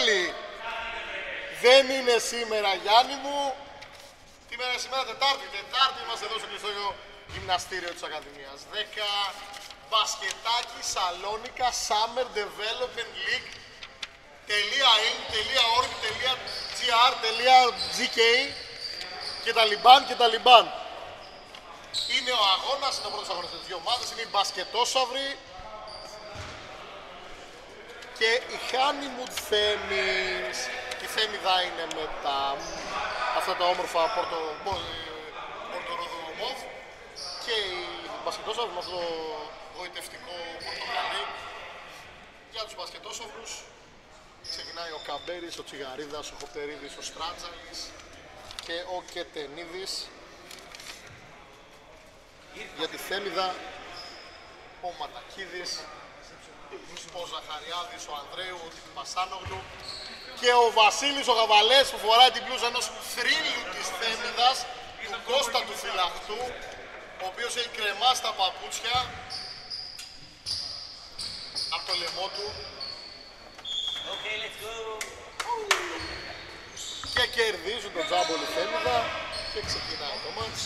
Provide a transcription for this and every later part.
Βαγγέλη. Δεν είναι σήμερα, Γιάννη μου. Τι μέρα είναι σήμερα, Τετάρτη. Τετάρτη είμαστε εδώ στο κλειστό γυμναστήριο της Ακαδημίας. 10 μπασκετάκι Σαλόνικα Summer Development League .in.org.gr.gk και τα λιμπάν και τα λιμπάν. Είναι ο αγώνας, είναι ο πρώτος αγώνας της δύο ομάδες, είναι οι μπασκετόσαυροι και η Honeymoon Themis. Η Θέμιδα είναι με αυτά τα όμορφα πορτοροδομόβ και οι μπασκετόσαυροι με αυτό το γοητευτικό πορτοκαλί. Για τους μπασκετόσαυρους ξεκινάει ο Καμπέρης, ο Τσιγαρίδας, ο Χοπτερίδης, ο Στράτζαλης και ο Κετενίδης. Για τη Θέμιδα ο Ματακίδης, ο Ζαχαριάδης, ο Ανδρέου, ο Πασάνογλου και ο Βασίλης ο Γαβαλές που φοράει την πλούζα ενός θρύλου της Θέμιδας, του Κώστα του Φυλαχτού, ο οποίος έχει κρεμάσει τα παπούτσια από το λαιμό του. Okay, let's go. Και κερδίζουν τον τζάμπολη Θέμιδα και ξεκινάει το μάτς.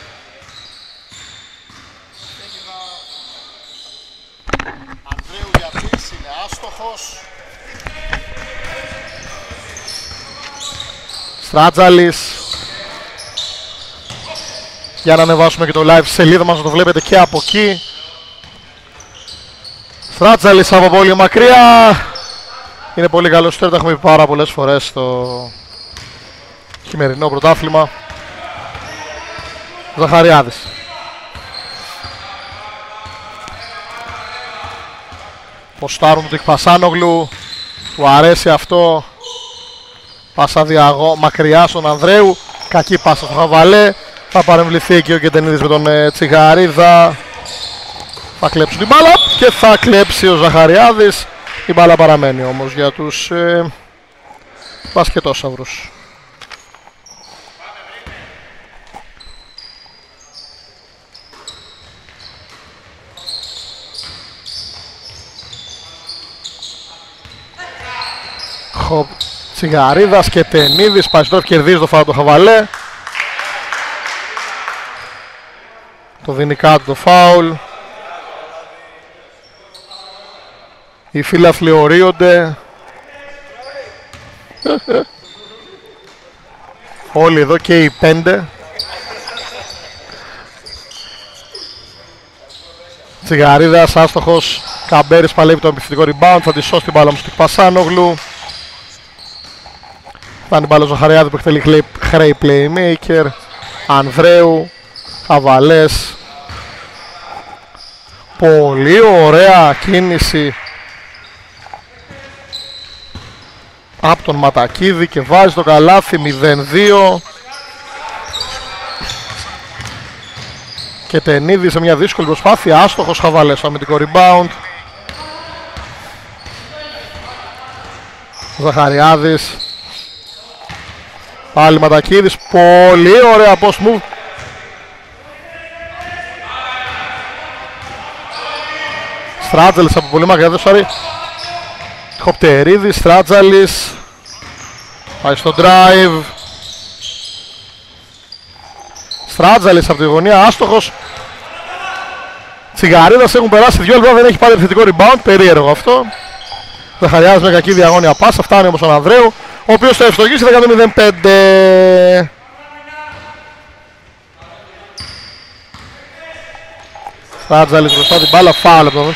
Θέμιδα Ανδρέου Γιατής είναι άστοχος. Στράτζαλης. Για να ανεβάσουμε και το live σελίδα μας, να το βλέπετε και από εκεί. Στράτζαλης από πολύ μακριά. Είναι πολύ καλό σουτέρ, τα έχουμε πει πάρα πολλές φορές στο χειμερινό πρωτάθλημα. Ζαχαριάδης. Ποστάρουν του Πασάνογλου. Του αρέσει αυτό. Πάσα μακριά στον Ανδρέου. Κακή πάσα στο Χαβαλέ. Θα παρεμβληθεί και ο Κετενίδης με τον Τσιγαρίδα. Θα κλέψουν την μπάλα και θα κλέψει ο Ζαχαριάδης. Η μπάλα παραμένει όμως για τους μπασκετόσαυρους. Τσιγαρίδας και Τενίδης, Πασιτρόφ κερδίζει το φάουλ του Χαβαλέ. Το δίνει κάτω το φάουλ. Οι φίλαθλοι ορίονται. Όλοι εδώ και οι 5. Τσιγαρίδας, άστοχος. Καμπέρης παλεύει το επιθετικό rebound. Θα τη σώσει την μπάλα μου στο Πασάνογλου. Φτάνει την μπάλα ο Ζαχαριάδη που εκτελεί χρέη playmaker. Ανδρέου. Χαβαλές. Πολύ ωραία κίνηση από τον Ματακίδη και βάζει το καλάθι 0-2. Και Τενίδη σε μια δύσκολη προσπάθεια, άστοχος Χαβαλές στο αμυντικό rebound. Ζαχαριάδης. Πάλι Ματακίδης, πολύ ωραία post move. Στράτζαλης από πολύ μακριά, δεν σωρεί. Χοπτερίδης, Στράτζαλης. Πάει στο drive. Στράτζαλης από τη γωνία, άστοχος. Τσιγαρίδας έχουν περάσει 2 λεπτά, δεν έχει πάρει επιθετικό rebound, περίεργο αυτό. Ζαχαριάδης με κακή διαγώνια πάσα, φτάνει όμως τον Ανδρέου, ο οποίος το ευστοχίσει 10-0-5. Στράτζαλης μπροστά την μπάλα, φάουλ από τον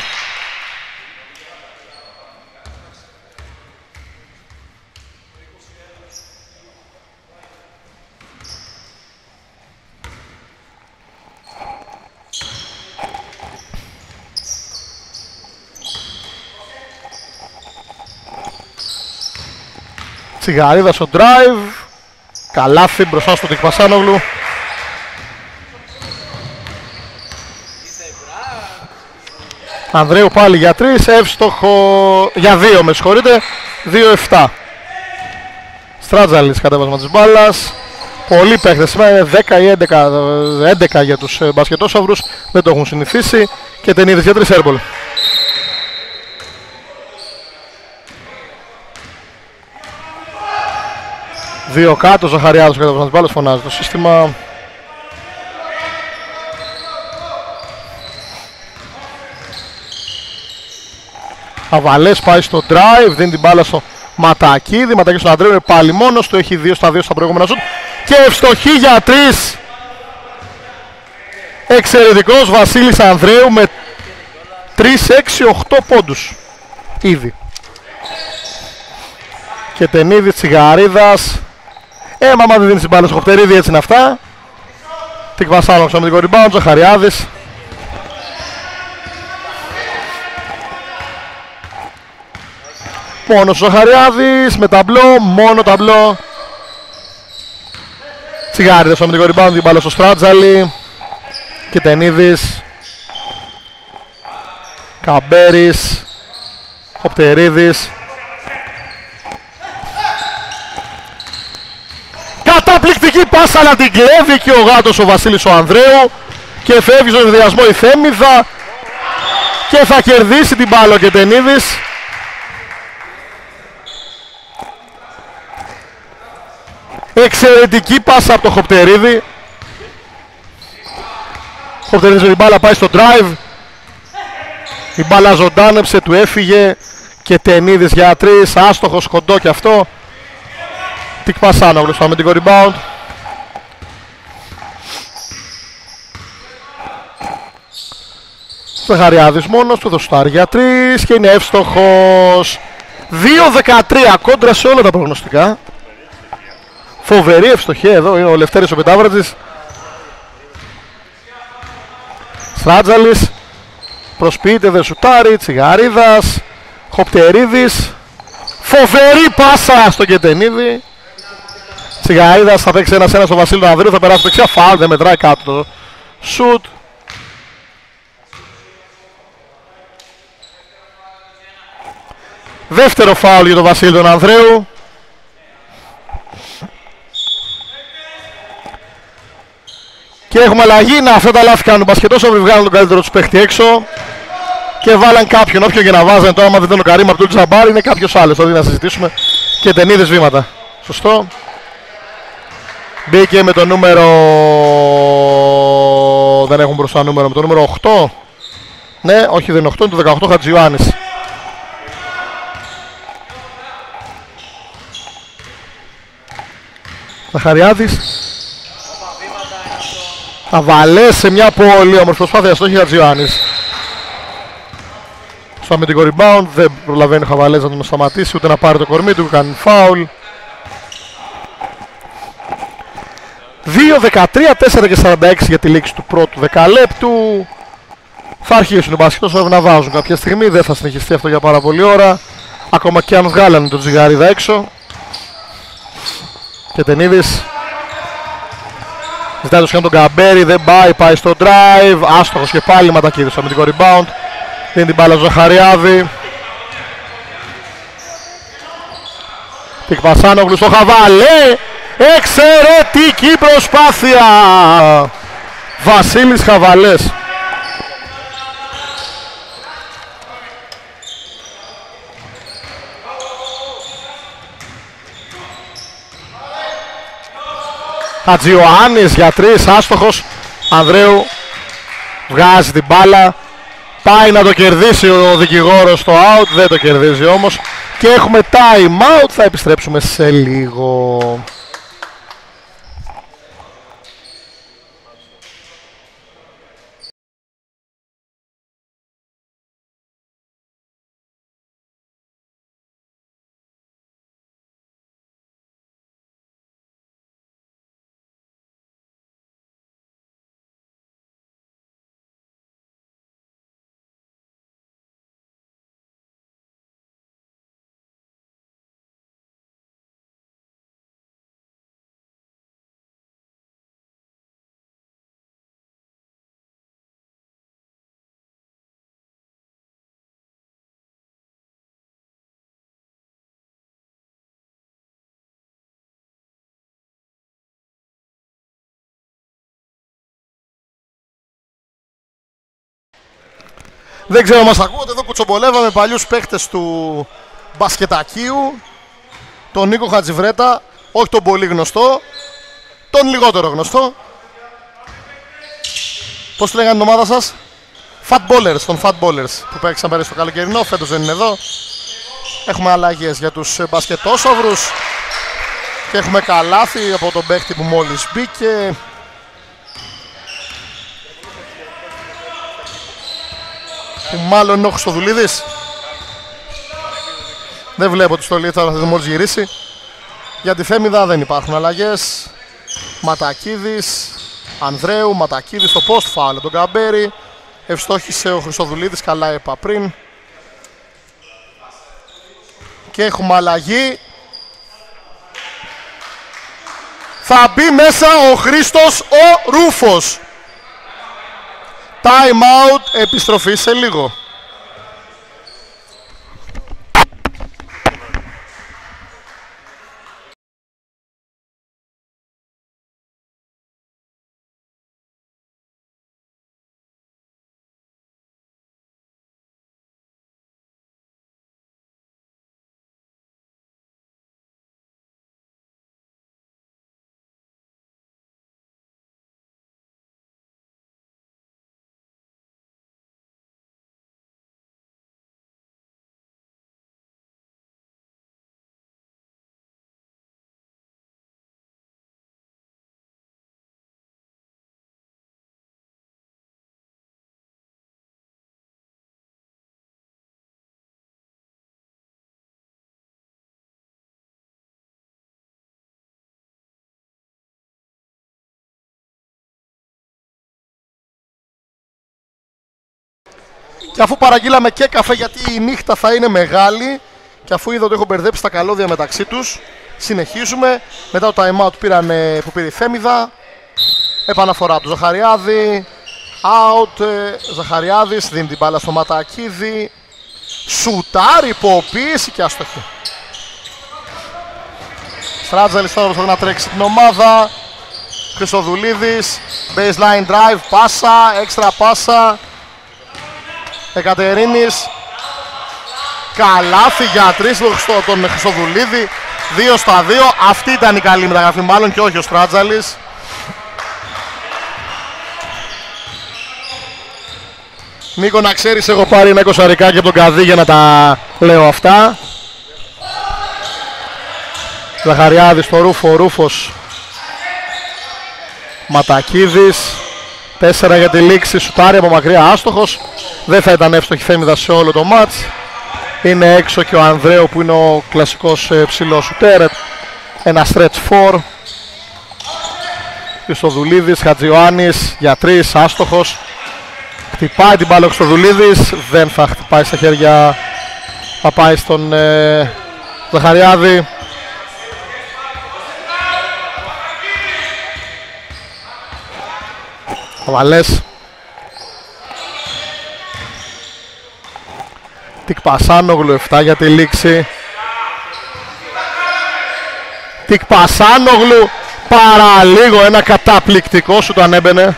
Τσιγαρίδα στο drive. Καλάθι μπροστά στο Πασάνογλου. Ανδρέου πάλι για 3, εύστοχο για 2, με συγχωρείτε, 2-7. Στράτζαλης κατέβασμα της μπάλας. Πολλοί παίχτες σήμερα, είναι 10 ή 11 για τους μπασκετόσαυρους, δεν το έχουν συνηθίσει. Και Τενίδης για 3 airball. Δύο κάτω, Ζαχαριάδος κατά τις μπάλες, φωνάζει το σύστημα. Αβαλές πάει στο drive, δίνει την μπάλα στο Ματακίδη. Ματακίδη στον Ανδρέου είναι πάλι μόνος του, έχει 2 στα 2 στα προηγούμενα σουτ. Και ευστοχή για 3. Εξαιρετικός Βασίλης Ανδρέου με 3-6-8 πόντους ήδη. Και Τενίδης Τσιγαρίδας. Μάμα δεν δίνει την μπάλα στο Χοπτερίδη, έτσι είναι αυτά. Την Κβασάνο με την rebound, Ζαχαριάδης. Μόνος ο Ζαχαριάδης με ταμπλό, μόνο ταμπλό. Τσιγάριδες με την rebound, την μπάλα στο Στράτζαλη. Και Τενίδης. Καμπέρης. Χοπτερίδης. Καταπληκτική πάσα, αλλά την κλέβει και ο γάτος ο Βασίλης ο Ανδρέου. Και φεύγει στον ενδιασμό η Θέμιδα. Και θα κερδίσει την μπάλα και Τενίδης. Εξαιρετική πάσα από το Χοπτερίδη. Χοπτερίδης με την μπάλα πάει στο drive. Η μπάλα ζωντάνεψε, του έφυγε. Και Τενίδης για 3, άστοχος, κοντό και αυτό. Τικ Πασάνογλου με την rebound. Ζαχαριάδης μόνος του, δοστάρει για 3 και είναι εύστοχος. 2-13 κόντρα σε όλα τα προγνωστικά. Φοβερή ευστοχή εδώ, είναι ο Λευτέρης ο Πεντάβρατζης. Στράτζαλης. Προσποιείται, δεν σουτάρει, Τσιγαρίδας. Χοπτερίδης. Φοβερή πάσα στο Κετενίδη. Τσιγαρίδας θα παίξει 1-1 στο Βασίλειο Ανδρέου, θα περάσει δεξιά, φάουλ, δεν μετράει κάτω το σουτ. Δεύτερο φάουλ για τον Βασίλειο Ανδρέου. Και έχουμε αλλαγή. Να, αυτά τα λάθη κάνουν μπασκετός, όμως βγάλουν τον καλύτερο τους παίχτη έξω. Και βάλαν κάποιον, όποιον και να βάζανε τώρα, άμα δεν ήταν ο Καρύμ Απτούλ Τζαμπάρ, είναι κάποιος άλλος, δηλαδή να συζητήσουμε. Και Τενίδες βήματα. Σωστό. Μπήκε με το νούμερο... Δεν έχουν μπροστά νούμερο, με το νούμερο 8. Ναι, όχι δεν είναι 8, είναι το 18 Χατζιωάννης. Ζαχαριάδης. Αβαλές σε μια πολύ όμορφη προσπάθεια στο Χατζιωάννης. Στο αμυντικό rebound, δεν προλαβαίνει ο Χαβαλές να τον σταματήσει, ούτε να πάρει το κορμί του, κάνει φάουλ. 2-13, 4-46 για τη λήξη του πρώτου δεκαλέπτου. Θα αρχίσουν οι μπασκετός να βάζουν κάποια στιγμή, δεν θα συνεχιστεί αυτό για πάρα πολλή ώρα. Ακόμα και αν βγάλανε τον Τζιγαρίδα έξω. Και Τενίδης ζητάει το σχεδόν τον Καμπέρι, δεν πάει, πάει στο drive. Άστοχος και πάλι Ματακίδης στο αμυντικό rebound. Δίνει την μπάλα στο Ζαχαριάδη. Τικ Πασάνογλου στο Χαβαλέ. Εξαιρετική προσπάθεια. Βασίλης Χαβαλές. Χατζιωάννης για 3, άστοχος. Ανδρέου βγάζει την μπάλα. Πάει να το κερδίσει ο δικηγόρος στο out, δεν το κερδίζει όμως. Και έχουμε time out, θα επιστρέψουμε σε λίγο. Δεν ξέρω, μας ακούτε, εδώ κουτσομπολεύαμε παλιούς παίχτες του μπασκετακίου, τον Νίκο Χατζιβρέτα, όχι τον πολύ γνωστό, τον λιγότερο γνωστό. Πώς τη λέγανε την ομάδα σας? Fat Ballers, τον Fat Ballers που παίξαν πέρυσι στο καλοκαιρινό, φέτος δεν είναι εδώ. Έχουμε αλλαγές για τους μπασκετόσαυρους και έχουμε καλάθι από τον παίκτη που μόλις μπήκε. Που μάλλον είναι ο Χρυστοδουλίδης. Δεν βλέπω τη στολή, θα δούμε μόλις γυρίσει. Για τη Θέμηδα δεν υπάρχουν αλλαγές. Ματακίδης, Ανδρέου, Ματακίδης στο post foul τον Καμπέρι. Ευστόχησε ο Χρυστοδουλίδης, καλά είπα πριν. Και έχουμε αλλαγή. Θα μπει μέσα ο Χρήστος ο Ρούφος. Time out, επιστροφή σε λίγο. Και αφού παραγγείλαμε και καφέ, γιατί η νύχτα θα είναι μεγάλη, και αφού είδα ότι έχω μπερδέψει τα καλώδια μεταξύ τους, συνεχίζουμε. Μετά το time out που πήρε η Θέμηδα, επαναφορά του Ζαχαριάδη, out, Ζαχαριάδης δίνει την μπάλα στο Ματακίδη, σουτάρει, υποποίηση και άστοχη. Στράτζαλης τώρα προσπαθεί να τρέξει την ομάδα. Χρυσοδουλίδης, baseline drive, πάσα, έξτρα πάσα. Εκατερίνης, καλάθι για 3 τον Χρυσοδουλίδη, 2 στα 2. Αυτή ήταν η καλή μεταγραφή μάλλον και όχι ο Στράτζαλης. Νίκο, να ξέρεις, έχω πάρει ένα 20 αρικάκι από τον Καδί για να τα λέω αυτά. Ζαχαριάδης στο Ρούφο, Ρούφος, Ματακίδης, 4 για τη λήξη, σουτάρει από μακριά, άστοχος. Δεν θα ήταν εύστοχη Θέμηδα σε όλο το μάτς. Είναι έξω και ο Ανδρέου που είναι ο κλασικός ψηλός σουτέρ. Ένα stretch 4. Χρυστοδουλίδης, Χατζιωάννης για 3, άστοχος. Χτυπάει την μπάλα ο Χρυστοδουλίδης, δεν θα χτυπάει στα χέρια, θα πάει στον Ζαχαριάδη. Βαλές. Τικ Πασάνογλου, 7 για τη λήξη. Τικ Πασάνογλου, παραλίγο, ένα καταπληκτικό σου το ανέμπαινε.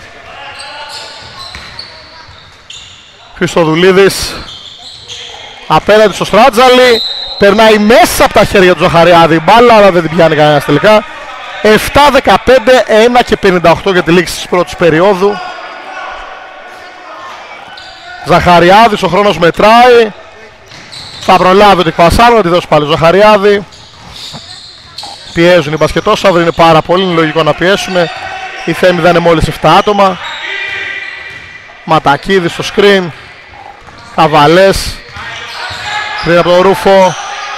Χρυστοδουλίδης απέναντι στο Στράτζαλη, περνάει μέσα από τα χέρια του Ζαχαριάδη μπάλα, αλλά δεν την πιάνει κανένας τελικά. 7-15, 1 και 58 για τη λήξη της πρώτης περίοδου. Ζαχαριάδης, ο χρόνος μετράει. Θα προλάβει ο Τικπασάνο, τη δώσει πάλι ο Ζαχαριάδη. Πιέζουν οι μπασκετόσαυροι, είναι πάρα πολύ, είναι λογικό να πιέσουν. Η Θέμηδα είναι μόλις 7 άτομα. Ματακίδης στο screen. Καβαλές πριν από τον Ρούφο.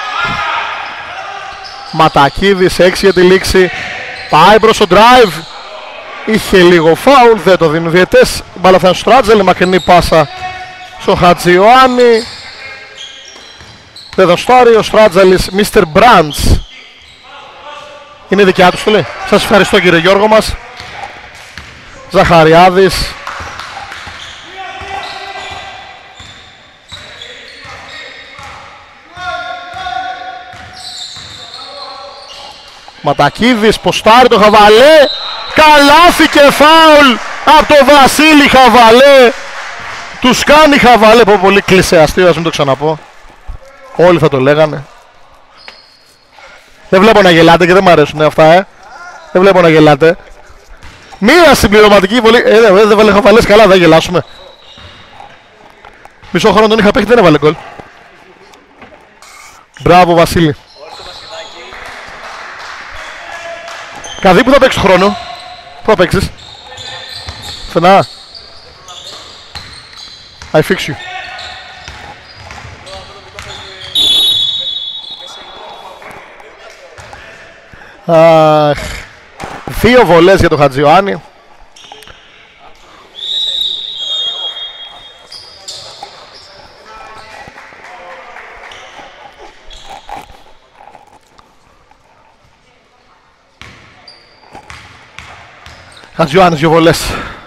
Ματακίδης, 6 για τη λήξη. Πάει προς το drive. Είχε λίγο φάουλ, δεν το δίνουν διαιτές. Μπάλα θα είναι στο Στράτζελ, μακρινή πάσα στο Χατζιωάννη. Δεν δοστάρει ο Στράτζαλης, Mr. Brands. Είναι δικιά του στολή. Σας ευχαριστώ κύριε Γιώργο μας. Ζαχαριάδης. Ματακίδης, ποστάρει το Χαβαλέ. Καλάθι και φάουλ από το Βασίλη Χαβαλέ. Τους κάνει Χαβαλέ. Πολύ κλισέ αστείο, ας μην το ξαναπώ. Όλοι θα το λέγανε. Δεν βλέπω να γελάτε και δεν μου αρέσουν αυτά, Δεν βλέπω να γελάτε. Μία συμπληρωματική βολή. Δεν βάλε χαβαλές καλά, δεν γελάσουμε. Μισό χρόνο τον είχα παίξει, δεν έβαλε γκολ. Μπράβο Βασίλη. Καδί, που θα παίξεις χρόνο? Πού θα παίξεις? Φαινά. I fix you. Αχ. 2 βολές για τον Χατζιωάννη. Χατζιωάννης 2 βολές.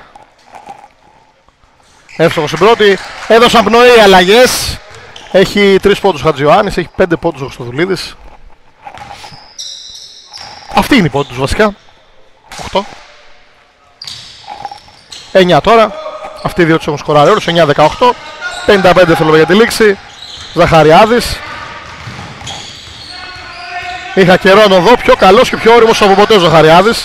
Εύστοχος στην πρώτη. Έδωσαν πνοή οι αλλαγές. Έχει 3 πόντους Χατζιωάννης, έχει 5 πόντους ο Χριστοδουλίδης. Αυτή είναι η πόντη τους βασικά. 8. 9 τώρα. Αυτοί οι δύο τους έχουν σκοράρει όλους. 9-18. 55 θέλω για τη λήξη. Ζαχαριάδης. Είχα καιρό να δω πιο καλός και πιο όριμος από ποτέ ο Ζαχαριάδης.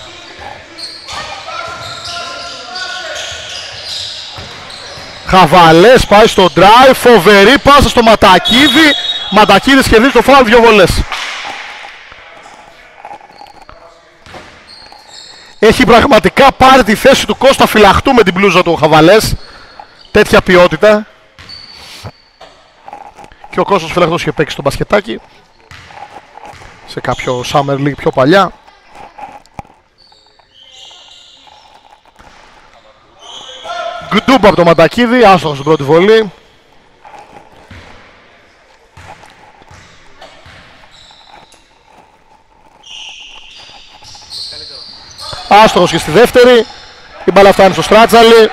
Χαβαλές πάει στο drive. Φοβερή πάσα στο Ματακίδη. Ματακίδης κερδίζει το φάουλ, 2 βολές. Έχει πραγματικά πάρει τη θέση του Κώστα Φυλαχτού με την μπλούζα του ο Χαβαλές. Τέτοια ποιότητα. Και ο Κώστας Φυλαχτός είχε παίξει στο μπασκετάκι. Σε κάποιο Summer League πιο παλιά. Γκντούμπ από το Ματακίδη, άστοχος στην πρώτη βολή. Άστοχος και στη δεύτερη. Η μπάλα φτάνει στο Στράτσαλι.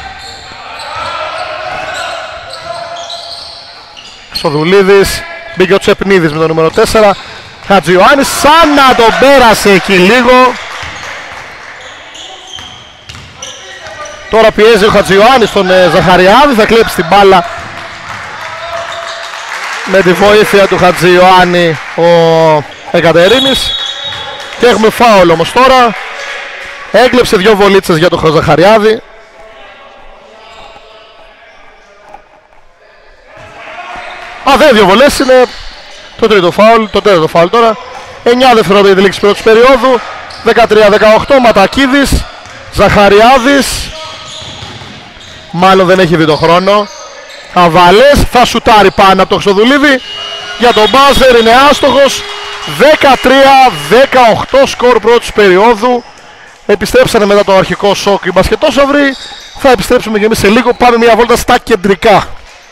Σοδουλίδης. Μπήκε ο Τσεπνίδης με το νούμερο 4. Χατζιωάννης σαν να τον πέρασε εκεί λίγο. Τώρα πιέζει ο Χατζιωάννης τον Ζαχαριάδη. Θα κλέψει την μπάλα με τη βοήθεια του Χατζιωάννη ο Εκατερίνης. Και έχουμε φάουλ όμως τώρα. Έκλεψε 2 βολίτσες για τον Ζαχαριάδη. Δεν 2 βολές είναι το τρίτο φάουλ, το τέταρτο φάουλ τώρα. 9 δευτερόλεπτα για τη λήξη πρώτης περίοδου. 13-18, Ματακίδης, Ζαχαριάδης. Μάλλον δεν έχει δει το χρόνο. Αβαλές, θα σουτάρει πάνω από το Χρυστοδουλίδη. Για τον μπάζερ είναι άστοχος. 13-18 σκορ πρώτης περίοδου. Επιστρέψανε μετά το αρχικό σοκ οι μπασκετόσαυροι. Θα επιστρέψουμε και εμείς σε λίγο. Πάμε μια βόλτα στα κεντρικά.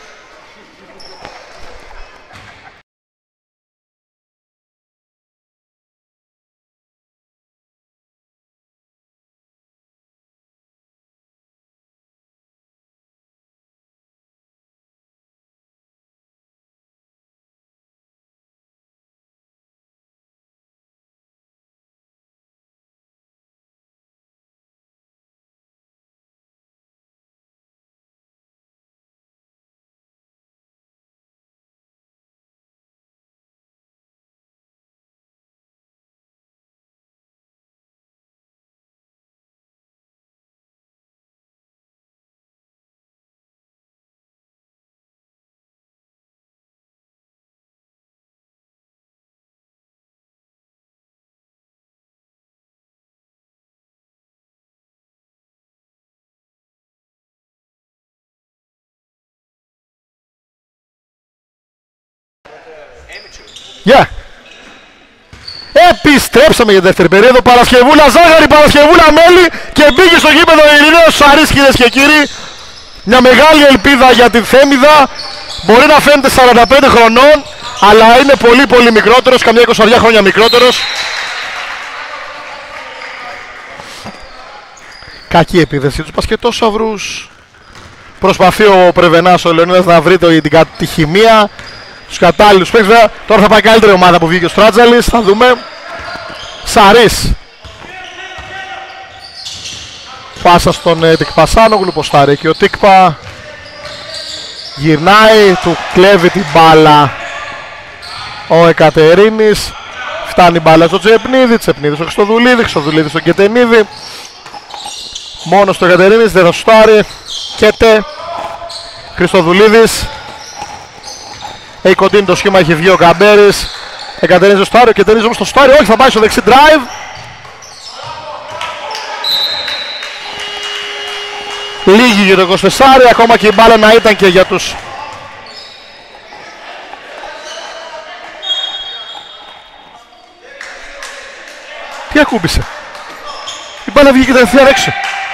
Yeah. Επιστρέψαμε για δεύτερη περίοδο. Παρασκευούλα ζάχαρη, Παρασκευούλα μέλι. Και μπήκε στο γήπεδο Ειρηναίος Σαρής, κυρίες και κύριοι. Μια μεγάλη ελπίδα για τη Θέμιδα. Μπορεί να φαίνεται 45 χρονών, αλλά είναι πολύ πολύ μικρότερος, καμιά 20 χρόνια μικρότερος. Κακή επίδεση τους μπασκετόσαυρους. Προσπαθεί ο Πρεβενάς, ο Λεωνίδας, να βρει τη χημεία. Τους κατάλληλους παίκτες. Τώρα θα πάει καλύτερη ομάδα που βγήκε ο Στράτζαλης. Θα δούμε. Σαρής. Πάσα στον Τικπασάνογλου. Ποστάρει και ο Τίκπα. Γυρνάει. Του κλέβει την μπάλα ο Εκατερίνης. Φτάνει μπάλα στο Τσεπνίδη, Τσεπνίδη στο Χριστοδουλίδη, Χριστοδουλίδη στον Κετενίδη. Μόνος του Εκατερίνης, δεν θα σουτάρει. Κέτε, Χριστοδουλίδης. Έχει κοντίνει το σχήμα, έχει βγει ο Καμπέρης. Εκατερίνης στο στάρι, ο Κετενίδης όμως στο στάρι, όχι, θα πάει στο δεξί drive. Λίγη για το 24, ακόμα και η μπάλα να ήταν και για τους... Τι ακούμπησε? Η μπάλα βγήκε κατευθείαν έξω.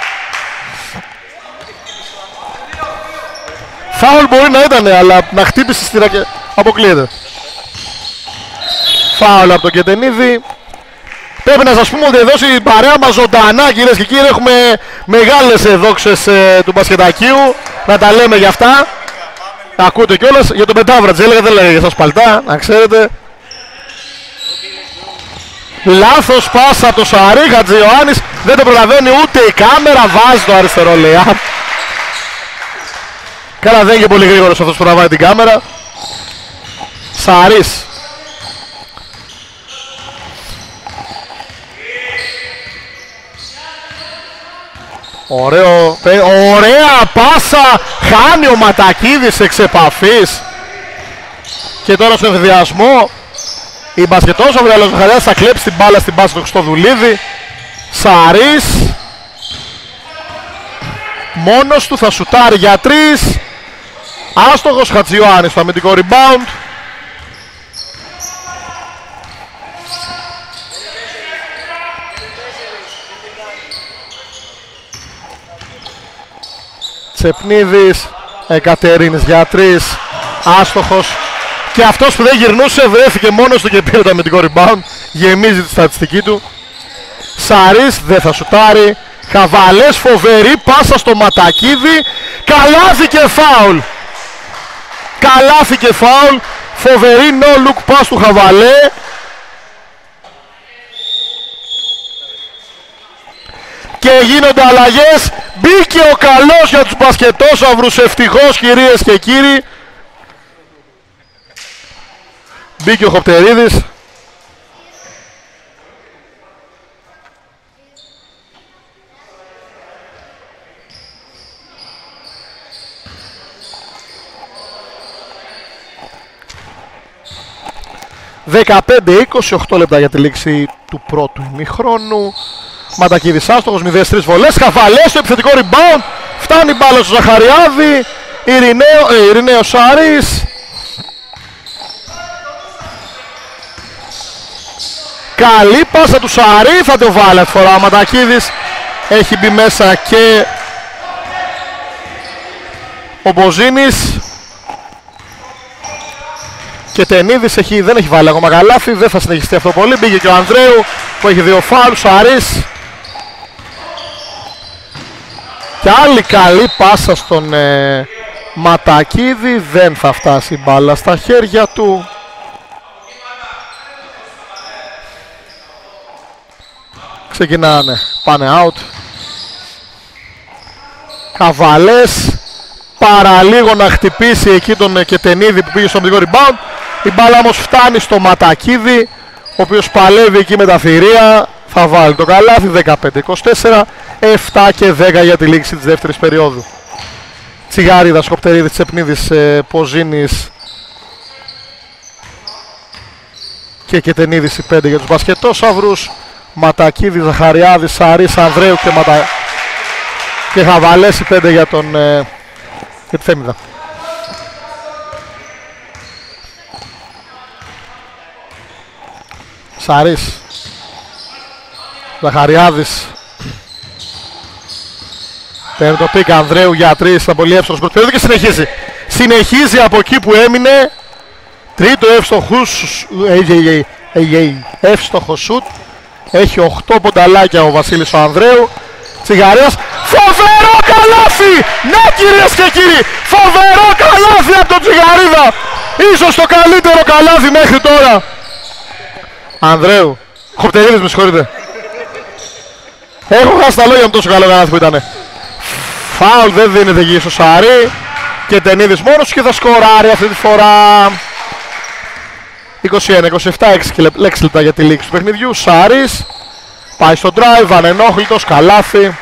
Φάουλ μπορεί να ήταν, αλλά να χτύπησε στη ρακέτα. Αποκλείεται. Φάουλ από τον Κετενίδη. Πρέπει να σας πούμε ότι εδώ στην παρέα μας ζωντανά, κυρίες και κύριοι, έχουμε μεγάλες δόξες του μπασκετακίου. Να τα λέμε για αυτά. Ακούτε κιόλας για τον Πετάβρατζ. Έλεγα, δεν λέγα για σας παλτά, να ξέρετε. Λάθος πάσα από το Σαρί, Χατζιωάννης. Δεν το προλαβαίνει ούτε η κάμερα. Βάζει το αριστερό λεά. Καλά, δεν είναι πολύ γρήγορος αυτός που τραβάει την κάμερα. Σαρής. Ωραία πάσα. Χάνει ο Ματακίδης εξ επαφής. Και τώρα στο ενδιασμό η μπασκετός ο Βρυαλοζαχαριάς θα κλέψει την μπάλα στην πάση του Χριστοδουλίδη. Σαρής. Μόνος του θα σουτάρει για 3. Άστοχος Χατζιωάννης στο αμυντικό rebound. Τσεπνίδης, Εκατερίνης για 3. Άστοχος. Και αυτός που δεν γυρνούσε βρέθηκε μόνος του και πήρε το αμυντικό rebound. Γεμίζει τη στατιστική του. Σαρής δεν θα σουτάρει. Χαβαλές, φοβερή πάσα στο Ματακίδη. Καλάθι και φάουλ. Καλάθι και φάουλ. Φοβερή no look pass του Χαβαλέ. Και γίνονται αλλαγές. Μπήκε ο καλός για τους μπασκετόσαυρους. Ευτυχώς, κυρίες και κύριοι. Μπήκε ο Χοπτερίδης. «15-28 λεπτά για τη λήξη του πρώτου ημιχρόνου». Ματακίδης άστοχος, 0-3 βολές. Χαβαλές στο επιθετικό rebound. Φτάνει μπάλα στο Ζαχαριάδη. Ειρηναίος Σάρης. Καλή πάσα του Σαρή, θα το βάλει αυτή φορά ο Ματακίδης. Έχει μπει μέσα και ο Μποζίνης. Και Τενίδης δεν έχει βάλει ακόμα καλάθι, δεν θα συνεχιστεί αυτό πολύ. Μπήκε και ο Ανδρέου που έχει 2 φάουλ, Σαρής. Και άλλη καλή πάσα στον Ματακίδη, δεν θα φτάσει η μπάλα στα χέρια του. Ξεκινάνε, πάνε out. Καβαλές, παραλίγο να χτυπήσει εκεί τον Κετενίδη που πήγε στο αμυντικό rebound. Η μπάλα όμως φτάνει στο Ματακίδη, ο οποίος παλεύει εκεί με τα θηρία. Θα βάλει το καλάθι, 15-24, 7 και 10 για τη λήξη της δεύτερης περίοδου. Τσιγάριδας, Κοπτερίδης, Τσεπνίδης, Ποζίνης και Κετενίδης οι 5 για τους μπασκετόσαυρους. Ματακίδης, Ζαχαριάδης, Σαρής, Ανδρέου και Χαβαλές οι 5 για τη Θέμιδα. Σαρής, Ζαχαριάδης, παίρνει το πικ, Ανδρέου για 3, ήταν πολύ εύστοχος και συνεχίζει. Συνεχίζει από εκεί που έμεινε. Τρίτο εύστοχο σουτ. Έχει 8 πονταλάκια ο Βασίλης ο Ανδρέου. Τσιγαρίας, φοβερό καλάθι! Ναι, κυρίες και κύριοι, φοβερό καλάθι από τον Τσιγαρίδα. Ίσως το καλύτερο καλάθι μέχρι τώρα. Ανδρέου, Χοπτερίδης, με συγχωρείτε. Έχω χάσει τα λόγια μου, τόσο καλό καλάθι που ήτανε. Φάουλ δεν δίνεται γη στο Σαρί. Και Τενίδης μόνος και θα σκοράρει αυτή τη φορά. 21-27, 6 λεπτά για τη λήξη του παιχνιδιού. Σάρης πάει στο drive, ανενόχλητος, καλάθι.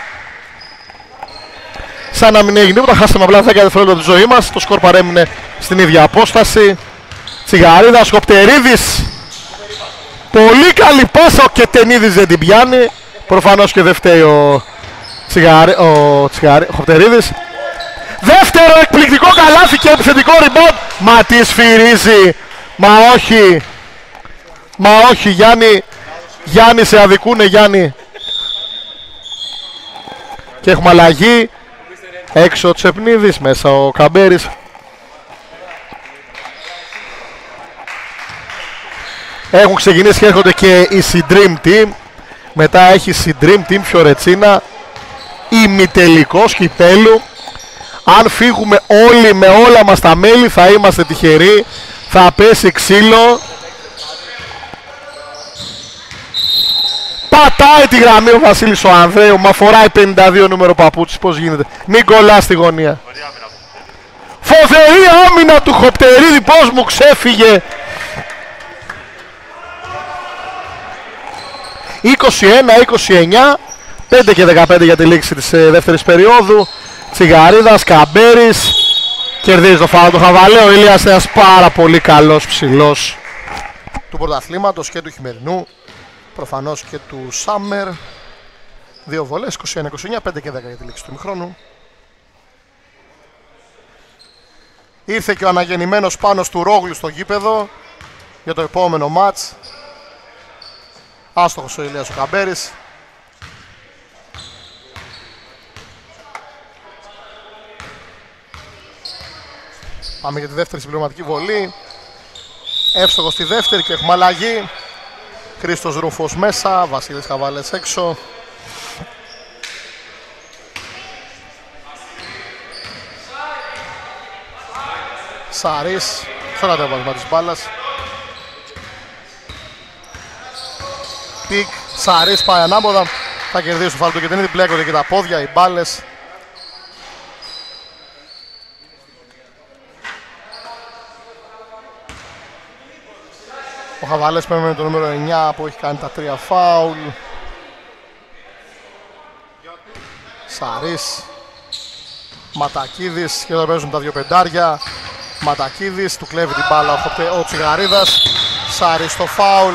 Σαν να μην έγινε τίποτα, χάσαμε απλά 10 δευτερόλεπτα τη ζωή μας. Το σκορ παρέμεινε στην ίδια απόσταση. Τσιγαρίδας, Χοπτερίδης. Πολύ καλή πάσα, ο Κετενίδης δεν την πιάνει. Προφανώς και δεν φταίει ο Χοπτερίδης. Δεύτερο εκπληκτικό καλάθι και επιθετικό rebound. Μα τι σφυρίζει. Μα όχι Γιάννη. Γιάννη σε αδικούνε Γιάννη. Και έχουμε αλλαγή. Έξω ο Τσεπνίδης, μέσα ο Καμπέρης. Έχουν ξεκινήσει και έρχονται και η Dream Team. Μετά έχει η Dream Team Φιωρετσίνα. Ημιτελικός κυπέλου. Αν φύγουμε όλοι με όλα μας τα μέλη θα είμαστε τυχεροί. Θα πέσει ξύλο. Πατάει τη γραμμή ο Βασίλης ο Ανδρέου. Μα φοράει 52 νούμερο παπούτσις. Πώς γίνεται. Μην κολλά στη γωνία. Φοβερή άμυνα του Χοπτερίδη. Πώς μου ξέφυγε. 21-29. 5 και 15 για τη λήξη της δεύτερης περίοδου. Τσιγαρίδας, Καμπέρης. Κερδίζει το φάουλ του Χαβαλέ. Ο Ηλίας ένας πάρα πολύ καλός ψηλός του πρωταθλήματος και του χειμερινού. Προφανώς και του Σάμερ. 2 βολές, 21-29, 5 και 10 για τη λήξη του ημιχρόνου. Ήρθε και ο αναγεννημένος Πάνος του Ρόγλου στο γήπεδο για το επόμενο μάτς. Άστοχος ο Ηλίας ο Καμπέρης. Πάμε για τη δεύτερη συμπληρωματική βολή. Εύστοχος στη δεύτερη και έχουμε αλλαγή. Χρήστος Ρούφος μέσα, Βασίλης Χαβάλες έξω. Σάρης, στο κατέβασμα της μπάλας. Πικ, Σάρης πάει ανάποδα. Θα κερδίσει το φάουλ του Κετενίδη, μπλέκονται και τα πόδια, οι μπάλες. Ο Χαβαλές παίρνει με το νούμερο 9 που έχει κάνει τα 3 φάουλ. Σαρής. Ματακίδης και εδώ παίζουν τα 2 πεντάρια. Ματακίδης, του κλέβει την μπάλα ο Τσιγαρίδας. Σαρής στο φάουλ.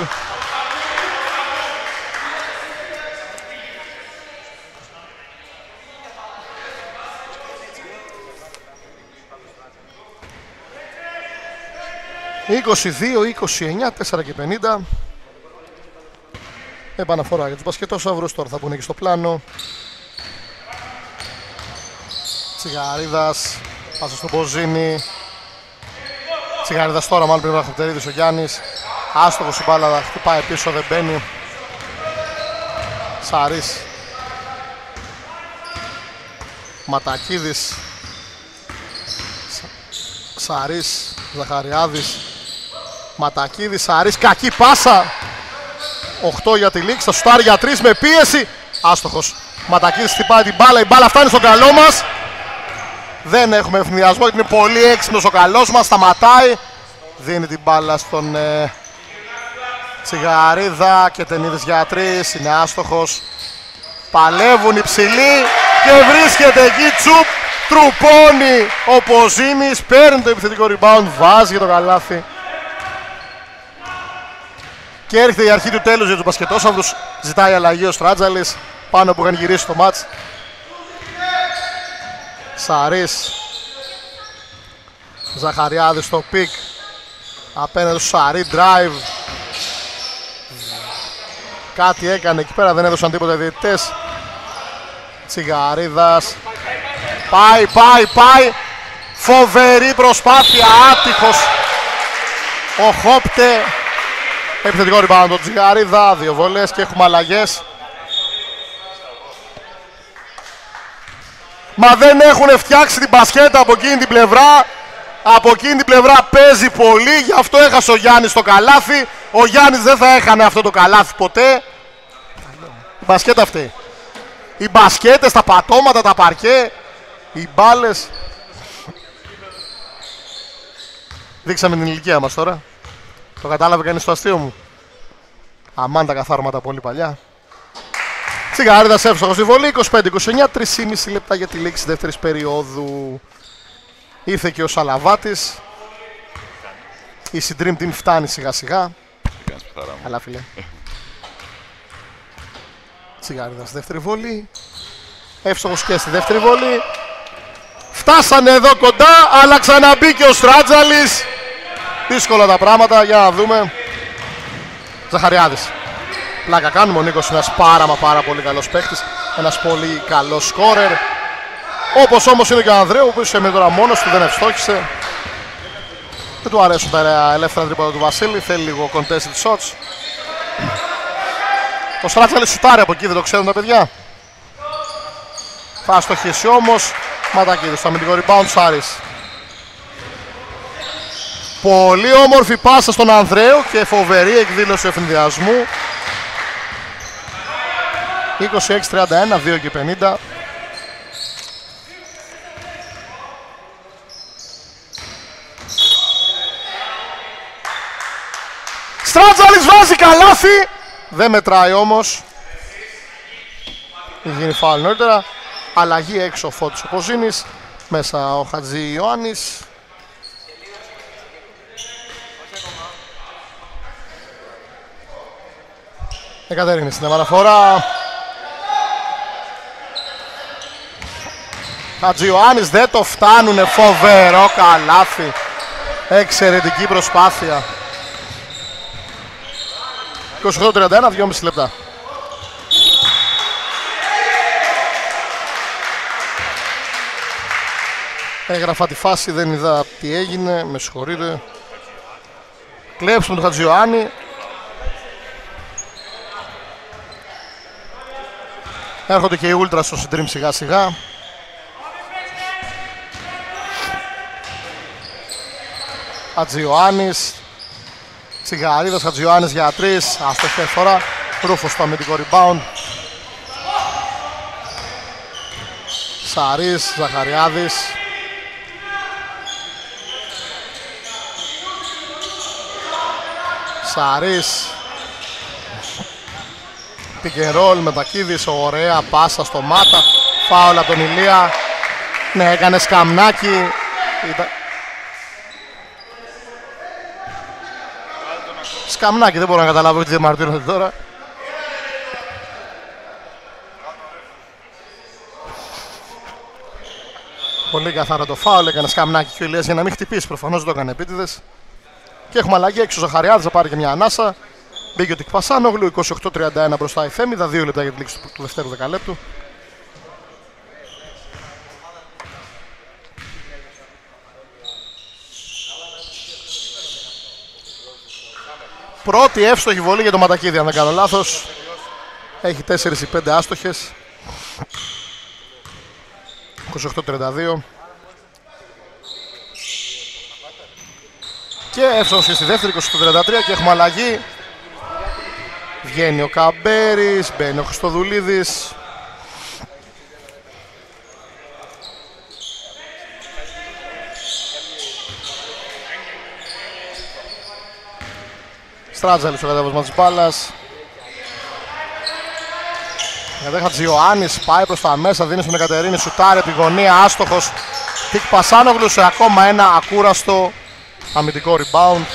«22-29, 4 και 50». Επαναφορά για τους μπασκετόσαυρους, τώρα θα μπουν εκεί στο πλάνο. Τσιγαρίδας, πάσα στον Μποζίνη. Τσιγαρίδας τώρα, μάλλον πριν Χοπτερίδης ο Γιάννης. Άστοχος η μπάλα, χτυπάει πίσω, δεν μπαίνει. Σαρής. Ματακίδης. Σαρής, Ζαχαριάδης. Ματακίδης, Σαρής, κακή πάσα. 8 για τη λήξη, θα σουτάρει για 3 με πίεση. Άστοχος. Ματακίδης χτυπάει την μπάλα, η μπάλα φτάνει στο καλό μας. Δεν έχουμε ευνηδιασμό, είναι πολύ έξυπνος ο καλός μας, σταματάει. Δίνει την μπάλα στον Τσιγαρίδα και Τενίδης για 3, είναι άστοχος. Παλεύουν οι ψηλοί και βρίσκεται εκεί τσουπ. Τρουπώνει ο Ποζίνης, παίρνει το επιθετικό rebound, βάζει για το καλάθι. Και έρχεται η αρχή του τέλους για τους μπασκετόσαυρους. Ζητάει αλλαγή ο Στράτζαλης, πάνω που είχαν γυρίσει το μάτς. Σαρής. Ζαχαριάδης στο πικ. Απέναντι στο Σαρή, drive. Κάτι έκανε εκεί πέρα, δεν έδωσαν τίποτα οι διαιτητές. Τσιγαρίδας. Πάει. Φοβερή προσπάθεια, άτυχος. Ο Χόπτε. Επιθετικό rebound το Τσιγαρίδα, 2 βολές και έχουμε αλλαγές. Μα δεν έχουν φτιάξει την μπασκέτα από εκείνη την πλευρά. Από εκείνη την πλευρά παίζει πολύ, γι' αυτό έχασε ο Γιάννης το καλάθι. Ο Γιάννης δεν θα έχανε αυτό το καλάθι ποτέ. Η μπασκέτα αυτή. Οι μπασκέτες, τα πατώματα, τα παρκέ, οι μπάλες. Δείξαμε την ηλικία μας τώρα. Το κατάλαβε κανείς το αστείο μου? Αμάν τα καθάρματα πολύ παλιά. Τσιγάριδας εύστοχος στη βολή, 25-29, 3,5 λεπτά για τη λήξη δεύτερης περίοδου. Ήρθε και ο Σαλαβάτης. Η Dream Team φτάνει σιγά σιγά. Καλά φίλε. Τσιγάριδας δεύτερη βολή. Εύστοχος και στη δεύτερη βολή. Φτάσανε εδώ κοντά, αλλά ξαναμπήκε ο Στράτζαλης. Δύσκολα τα πράγματα, για να δούμε. Ζαχαριάδης. Πλάκα κάνουμε, ο Νίκος είναι ένας πάρα πολύ καλός παίκτης. Ένας πολύ καλός σκόρερ. Όπως όμως είναι και ο Ανδρέου, που είσαι με τώρα μόνος του, δεν ευστόχησε. Δεν του αρέσουν τα ελεύθερα τρίποντα του Βασίλη, θέλει λίγο contested shots. Ο Στράτζαλης σουτάρει από εκεί, δεν το ξέρουν τα παιδιά. Θα αστοχίσει όμως. Ματακίδης, θα με την rebound Σάρης. Πολύ όμορφη πάσα στον Ανδρέου και φοβερή εκδήλωση ευθυνδιασμού. 26-31, 2 και 50. Στράτζαλης βάζει καλάθι. Δεν μετράει όμως. Γίνει φάουλ νωρίτερα. Αλλαγή έξω ο Φώτης ο Ποζίνης. Μέσα ο Χατζη Ιωάννης. Εκατερίνη στην επαναφορά. Χατζη Ιωάννης δεν το φτάνουνε. Φοβερό καλάθι. Εξαιρετική προσπάθεια. 28-31, 2,5 λεπτά. Έγραφα τη φάση, δεν είδα τι έγινε, με συγχωρείτε. Κλέψουμε τον Χατζιωάννη. Έρχονται και οι Ultras στο Dream σιγά σιγά. Χατζιωάννης. Τσιγαρίδας, Χατζιωάννης για 3. Άστοχη φορά. Ρούφος στο αμυντικό rebound. Σαρής, Ζαχαριάδης. Σαρής. Pick and roll, Μετακίδης, ωραία πάσα στο Μάτα. Φάουλ από τον Ηλία. Ναι, έκανε σκαμνάκι. Σκαμνάκι, δεν μπορώ να καταλάβω τι διαμαρτύρονται τώρα. Πολύ καθαρό το φάουλ, έκανε σκαμνάκι και ο Ηλίας για να μην χτυπήσει. Προφανώς δεν το έκανε επίτηδες. Και έχουμε αλλαγή έξω. Ο Ζαχαριάδης θα πάρει και μια ανάσα. Μπήκε ο Τικπασάνογλου, 28-31 μπροστά η Θέμηδα, 2 λεπτά για τη λήξη του δευτέρου δεκαλέπτου. Πρώτη εύστοχη βολή για το Ματακίδη, αν δεν κάνω λάθος. Έχει 4 ή 5 άστοχες. 28-32. Και εύστοχος και στη δεύτερη, 28-33, και έχουμε αλλαγή. Βγαίνει ο Καμπέρης, μπαίνει ο Χριστοδουλίδης. Στράτζαλης στο κατέβασμα της μπάλας. Γιατί Χατζιωάννης πάει προς τα μέσα, δίνει στον Εκατερίνη, σουτάρει από τη γωνία, άστοχος. Τικπασάνογλου σε ακόμα ένα ακούραστο αμυντικό rebound.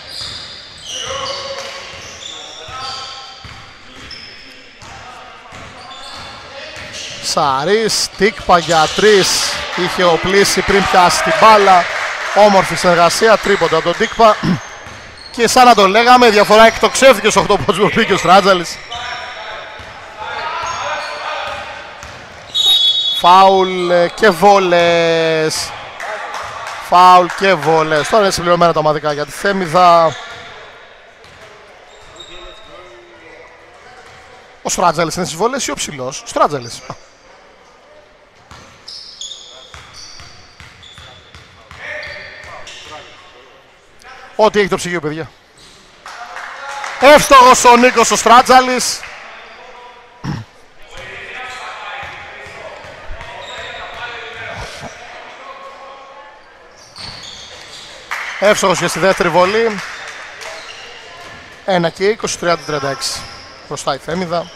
Σαρής, Τίκπα για 3. Είχε οπλίσει πριν πιάσει την μπάλα. Όμορφη συνεργασία, τρίποντα από τον Τίκπα. Και σαν να το λέγαμε, η διαφορά εκτοξεύθηκε στους 8 πόντους που πήγε ο Στράτζαλης. Φάουλ και βόλες. Φάουλ και βόλες. Τώρα είναι συμπληρωμένα τα ομαδικά για τη Θέμηδα. Ο Στράτζαλης είναι στις βόλες ή ο ψηλός? Ο Στράτζαλης. Ό,τι έχει το ψυγείο, παιδιά. Εύστοχος ο Νίκος ο Στράτζαλης. Εύστοχος και στη δεύτερη βολή. 1 και 20, 30-36. Μπροστά η Θέμιδα.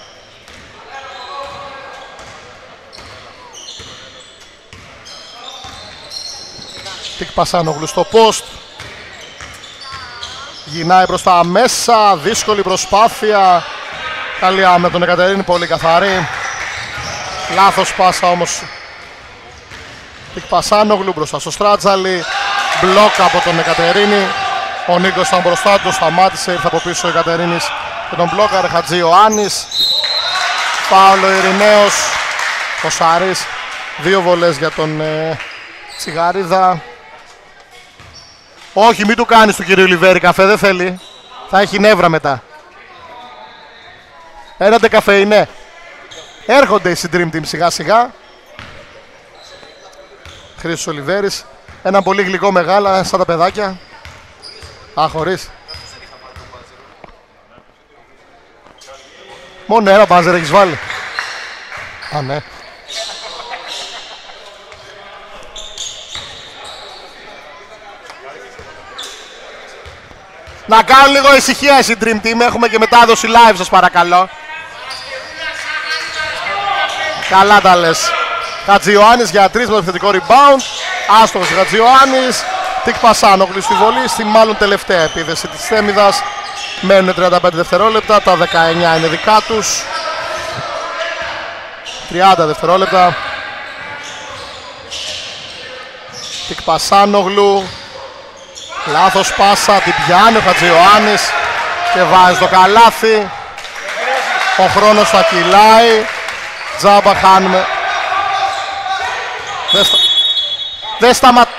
Τικ Πασάνογλου στο post. Γυρνάει προς τα μέσα. Δύσκολη προσπάθεια. Καλή άμυνα τον Εκατερίνη. Πολύ καθαρή. Λάθος πάσα όμως. Τικ Πασάνογλου μπροστά στο Στράτζαλι. Μπλοκ από τον Εκατερίνη. Ο Νίκος ήταν μπροστά του. Σταμάτησε. Ήρθε από πίσω ο Εκατερίνης. Και τον μπλόκαρε Χατζη Ιωάννης. Πάολο Ειρηναίος. Ο Σάρης. 2 βολές για τον Τσιγαρίδα. Όχι, μην του κάνεις του κύριου Λιβέρη καφέ, δεν θέλει. Θα έχει νεύρα μετά. Έναντε καφεϊνέ. Έρχονται οι Dream Team σιγά σιγά. Χρήστος Ολιβέρης. Ένα πολύ γλυκό μεγάλα σαν τα παιδάκια. Α, χωρίς. Μόνο ένα μπάζερ έχεις βάλει. Α, ναι. Να κάνουν λίγο ησυχία εσύ Dream Team. Έχουμε και μετάδοση live, σας παρακαλώ. Καλά τα λες. Χατζιωάννης για 3 με το θετικό rebound. Άστοχος Χατζιωάννης. Τικ Πασάνογλου στη βολή. Στη μάλλον τελευταία επίθεση της Θέμιδας. Μένουν 35 δευτερόλεπτα. Τα 19 είναι δικά τους. 30 δευτερόλεπτα. Τικ Πασάνογλου. Λάθος πάσα, την πιάνει ο Χατζιωάννης και βάζει το καλάθι. Ο χρόνος θα κυλάει. Τζάμπα χάνουμε. Δεν σταματά.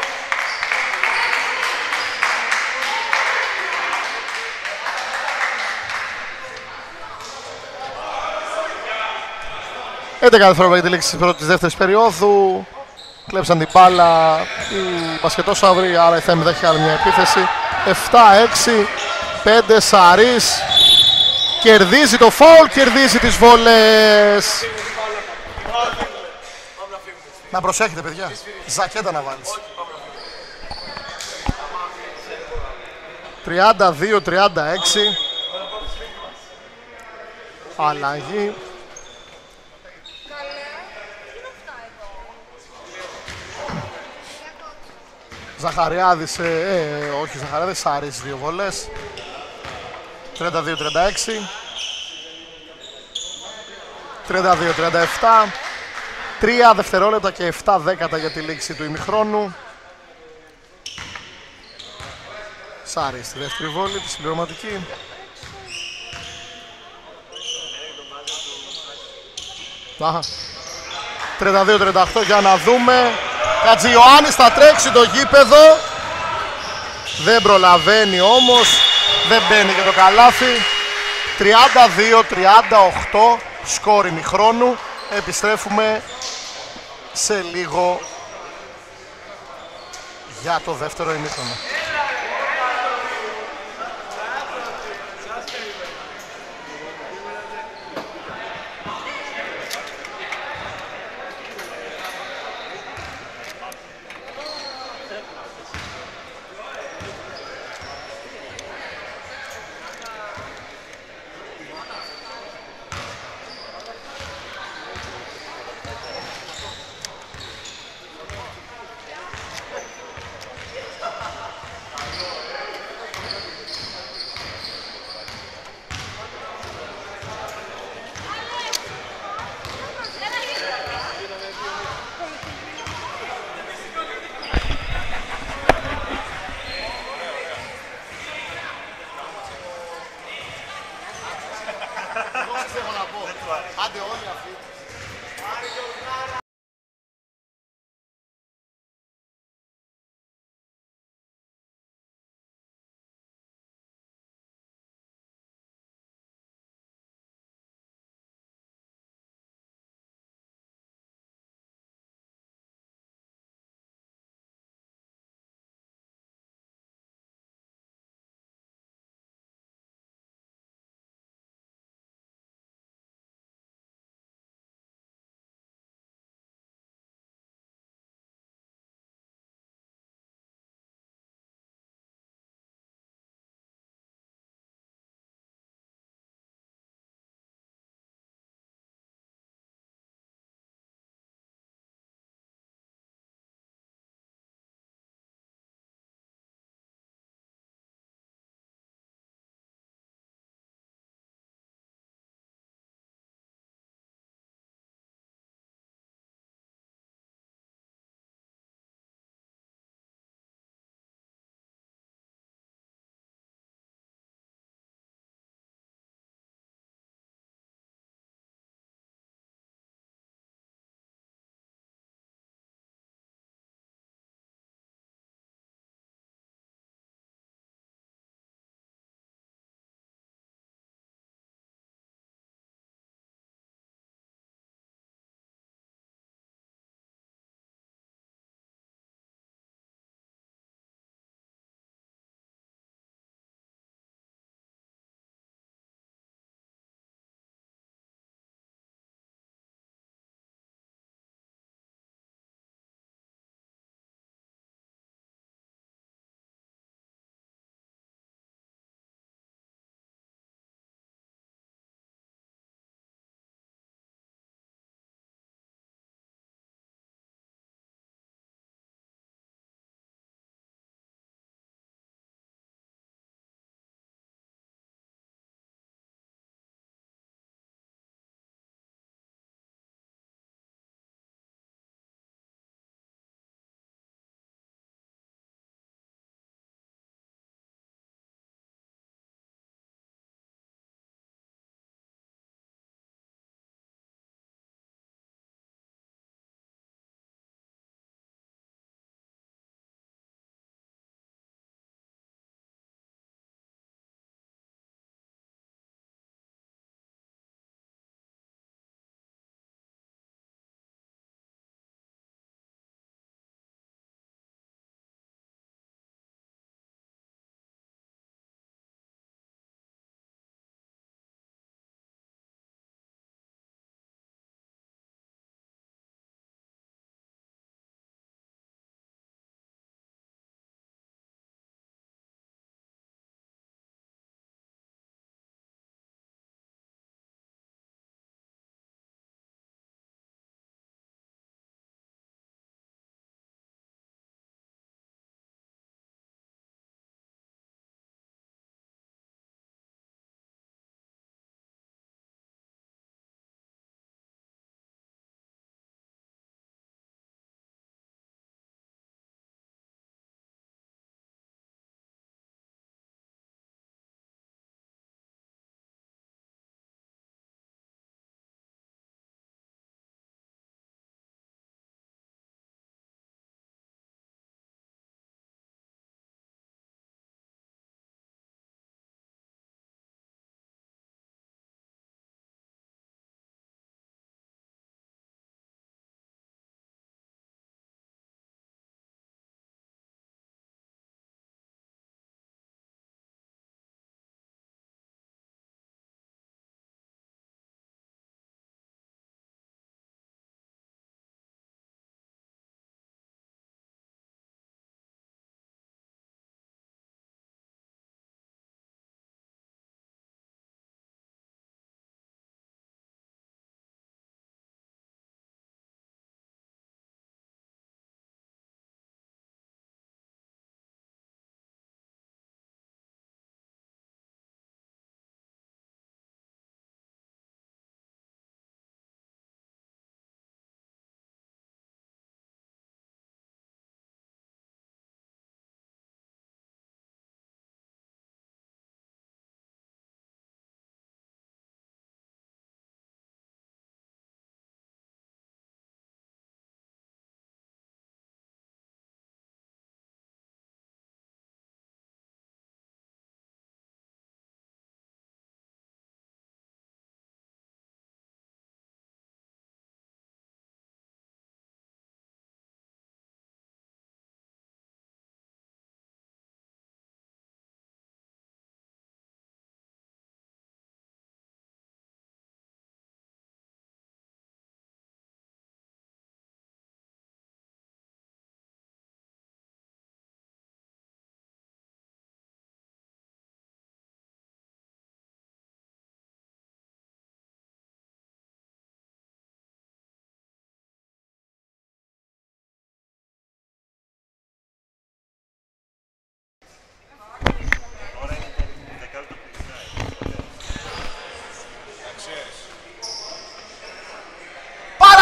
Έντεκα δευτερόλεπτα για τη λήξη της πρώτης δεύτερης περίοδου. Κλέψαν την μπάλα οι μπασκετόσαυροι, άρα η Θέμιδα έχει άλλη μια επίθεση. 7-6, 5 Σαρής. Κερδίζει το φάουλ, κερδίζει τις βόλες. Να προσέχετε παιδιά, ζακέτα να βάλεις. 32-36. Αλλαγή. Ζαχαριάδης, όχι Ζαχαριάδης, Σάρης 2 βολές. 32-36. 32-37. 3 δευτερόλεπτα και 7 δέκατα για τη λήξη του ημιχρόνου. Σάρης στη δεύτερη βόλη, τη συμπληρωματική. Αχα. 32-38 για να δούμε. Χατζιωάννης θα τρέξει το γήπεδο. Δεν προλαβαίνει όμως. Δεν μπαίνει και το καλάθι. 32-38 σκόρ ημιχρόνου. Επιστρέφουμε σε λίγο για το δεύτερο ημίχρονο.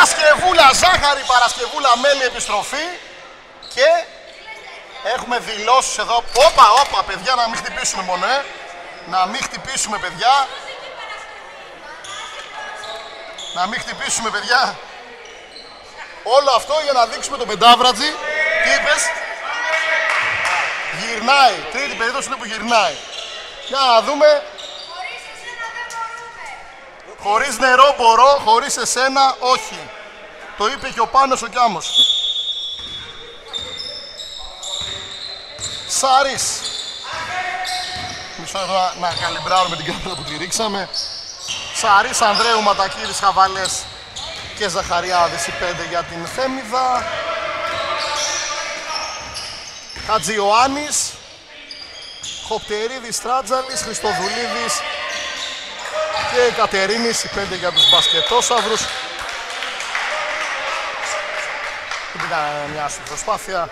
Παρασκευούλα, ζάχαρη Παρασκευούλα, μέλι επιστροφή. Και έχουμε δηλώσεις εδώ. Όπα, παιδιά, να μην χτυπήσουμε μόνο, Να μην χτυπήσουμε, παιδιά. Να μην χτυπήσουμε, παιδιά. Όλο αυτό για να δείξουμε τον Πεντάβρατζη. Τι είπες? Γυρνάει. Τρίτη περίπτωση είναι που γυρνάει. Για να δούμε. Χωρίς νερό μπορώ, χωρίς εσένα όχι. Το είπε και ο Πάνος ο Κιάμος. Σάρης. Μισό εδώ να καλυμπράρουμε την κάμερα που τη ρίξαμε. Σάρης, Ανδρέου, Ματακίδης, Χαβαλές και Ζαχαριάδης οι 5 για την Θέμιδα. Χατζιωάννης, Χοπτερίδης, Τράτζαλης, Χριστοδουλίδης και Κατερίνης οι 5 για τους μπασκετόσαυρους. Δεν κάνανε μια στην προσπάθεια.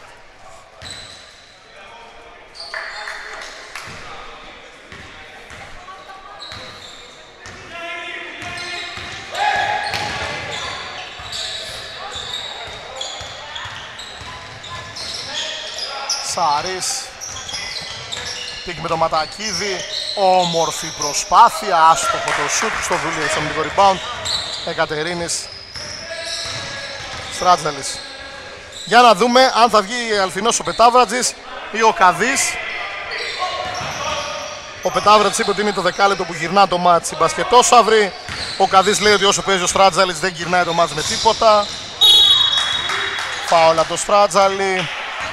Σάρης, πήκε με το Ματακίδη, όμορφη προσπάθεια, άστοχο το σουτ, στο δούλιο στο αμυντικό rebound, Εκατερίνης, Στράτζαλης. Για να δούμε αν θα βγει αλφινός ο Πετάβρατζης ή ο Καδής. Ο Πετάβρατζης είπε ότι είναι το δεκάλεπτο που γυρνά το μάτς η μπασκετόσαυρη. Ο Καδής λέει ότι όσο παίζει ο Στράτζαλης δεν γυρνάει το μάτς με τίποτα. Φάουλ από το Στράτζαλη.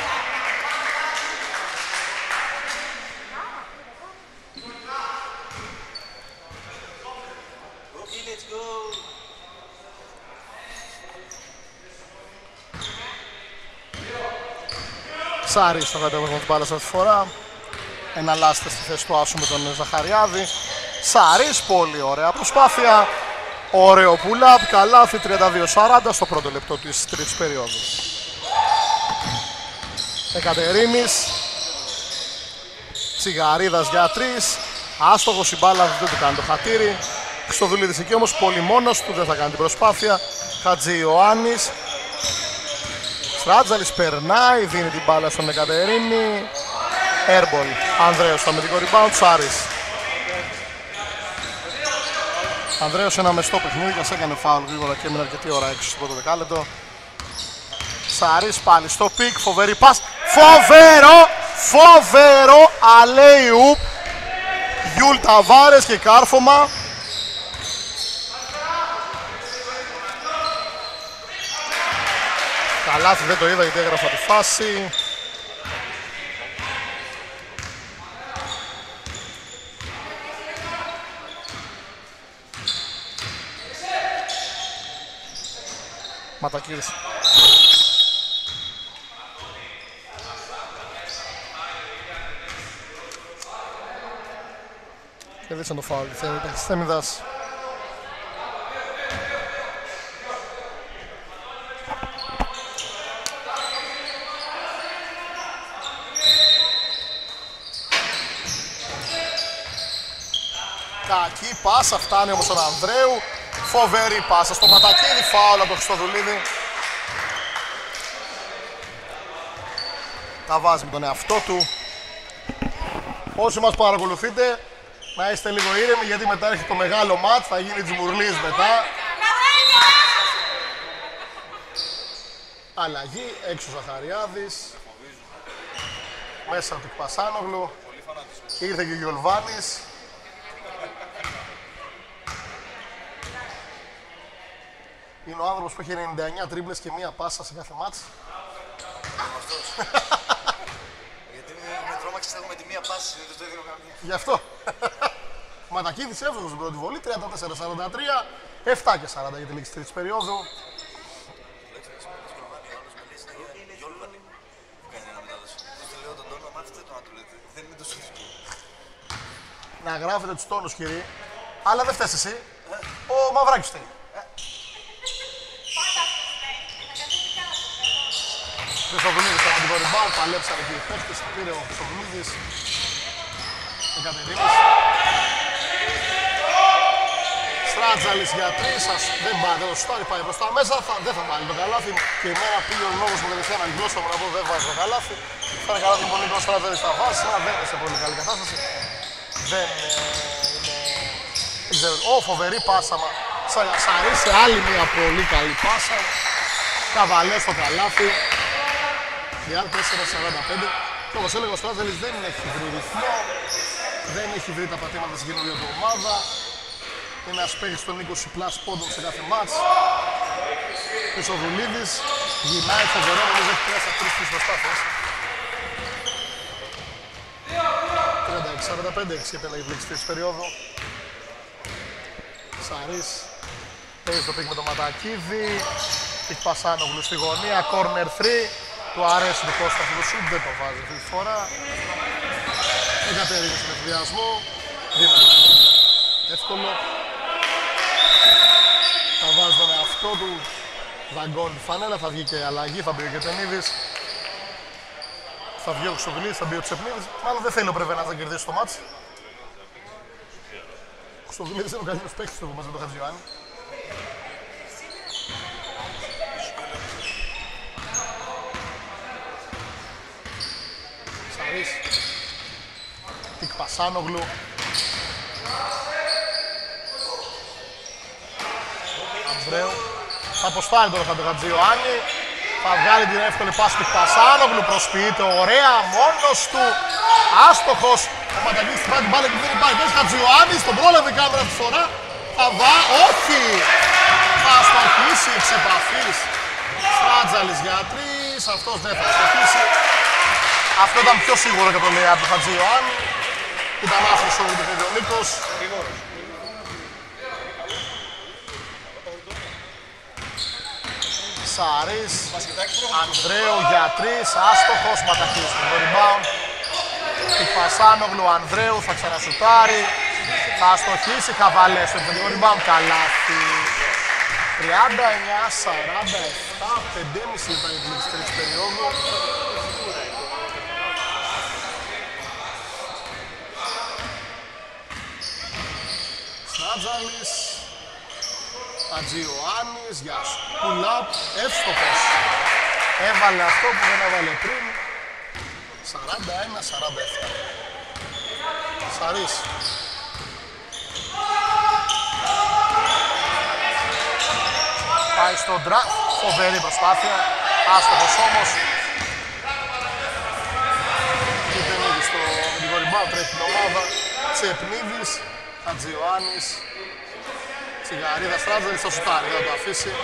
Σάρης στο κατέβασμα της μπάλας αυτή τη φορά. Εναλλάσσεται στη θέση του Άσου με τον Ζαχαριάδη. Σάρης, πολύ ωραία προσπάθεια. Ωραίο pull-up, καλάθι 32-40 στο πρώτο λεπτό της τρίτης περίοδου. Εκατερίνης. Τσιγαρίδας για 3. Άστοχος η μπάλα, δεν του κάνει το χατήρι. Χριστοδουλίδης εκεί όμως πολύ μόνος του, δεν θα κάνει την προσπάθεια. Χατζιωάννης. Στράτζαλης περνάει, δίνει την μπάλα στον Εκατερίνη. Airball, Ανδρέος στο αμυντικό rebound, Σάρης. Ανδρέος ένα μεστό παιχνίδι, ας έκανε φάουλ γρήγορα και έμεινε αρκετή ώρα έξω στο πρώτο δεκάλεπτο. Σάρης πάλι στο πικ, φοβερή πας. Φοβερό αλέιου. Γιούλ Ταβάρες και κάρφωμα. Καλάθι δεν το είδα γιατί έγραφα τη φάση. Ματακίδης. Κερδίσαν το φάουλ της Θέμιδας. Κακή πάσα, φτάνει όμως τον Ανδρέου. Φοβερή πάσα στο Ματακίδη, φάουλ από τον Χριστοδουλίδη. Τα βάζει με τον εαυτό του. Όσοι μας παρακολουθείτε, να είστε λίγο ήρεμοι γιατί μετά έρχεται το μεγάλο μάτς, θα γίνει τζιμουρλής μετά. Αλλαγή, έξω ο Ζαχαριάδης. Μέσα του Πασάνογλου. Ήρθε και ο Γιολβάνης. Είναι ο άνθρωπος που έχει 99 τρίμπλες και μία πάσα σε κάθε μάτς. Γιατί με τρόμαξες έχουμε τη μία πάση, δεν το έδινω καμία. Γι' αυτό. Ματακίδης εύστοχος στην πρώτη βολή, 34-43, 7 και 40 για τη λήξη τρίτης περίοδου. Να γράφετε τους τόνους, κύριε. Αλλά δεν φταίς εσύ. Ο Μαυράκης φταίει. Χριστοδουλίδης στο αμυντικό rebound, παλέψανε και οι παίκτες, πήρε ο Χριστοδουλίδης. Εκατερίνης. Στράτζαλης για 3, δεν πάει, δεν το σουτάρει, πάει προς τα μέσα, δεν θα βάλει το καλάθι. Και εμένα πήγε ο λόγος μου τελευταία να γλώσσα μου να πω δεν βάζει το καλάθι. Θα είναι καλά λοιπόν ο Στράτζαλης θα βάζει, αλλά δεν είναι σε πολύ καλή κατάσταση. Δεν ξέρω, φοβερή πάσα, σ' αρέσει άλλη μια πολύ καλή πάσα. Καβαλέ στο καλάθι. Διάρ 4-45. Και όπως έλεγα ο Στράτζαλης δεν έχει βρει ρυθμό. Δεν έχει βρει τα πατήματα στην καινούργια του ομάδα. Είναι ένας παίκτης των 20+ πόντων σε κάθε μάτς. Χρυσοδουλίδης γυρνάει φοβερό, νομίζω έχει πιάσει 3 προσπάθειες. 36-45 επέλεγε η της περίοδου. Σαρής παίζει το πικ με το Ματακίδη. Πικ Πασάνογλου στη γωνία, corner 3. Του αρέσει το Κώστα αυτό το σουτ, δεν το βάζει αυτή τη φορά. Δεν κατέβηκε στον εφηδιασμό. Δύναμη. Εύκολο. Θα βάζει τον εαυτό του. Δαγκώνει τη φανέλα, θα βγει και η αλλαγή, θα μπει ο Κετενίδης. Θα βγει ο Χρυστοδουλίδης, θα μπει ο Τσεπνίδης. Μάλλον δεν θέλει ο Πρεβένας να κερδίσει το μάτς. Ο Χρυστοδουλίδης είναι ο καλύτερος παίκτης του μαζί με τον Χατζιωάννη. Σαρής. Τικ Πασάνογλου. Ανδρέου. Θα αποστάρει τώρα τον Χατζιωάννη. Θα βγάλει την εύκολη πάση του Πασάνογλου. Προσποιείται ωραία μόνος του. Άστοχος. Ο Ματαγής την πάει την μπάλα και δεν πάει. Πες Χατζιωάννης. Τον πρόλαβε η κάμερα αυτή τη φορά. Θα όχι. Θα αστοχίσει εξ επαφής. Στράτζαλης για 3. Αυτός δεν θα αστοχίσει. Αυτό ήταν πιο σίγουρο και το λέει από τον Χατζιωάννη. Ήταν άφρος ο Νίκος. Σαρής, Ανδρέου για 3, άστοχος, Ματαχής στο rebound. Η Πασάνογλου, Ανδρέου θα ξανασουτάρει, θα αστοχίσει, Χαβαλές στο επιθετικό rebound, καλάθι. 39-47, 5,5 λεπτά για την τρίτη περίοδο. Στράτζαλης. Χατζιωάννης, για pull-up, εύστοχος. Έβαλε αυτό που δεν έβαλε πριν. 41-47. Σαρής. Πάει στο draft, φοβερή προσπάθεια. Άστοχος όμως. Κιτενίδης στο medικό rebound, τρέχει την ομάδα. Τσεπνίδης, Χατζιωάννης. Τσιγαρίδα Στράτζαλης στο σουτάρι, δεν θα το αφήσει.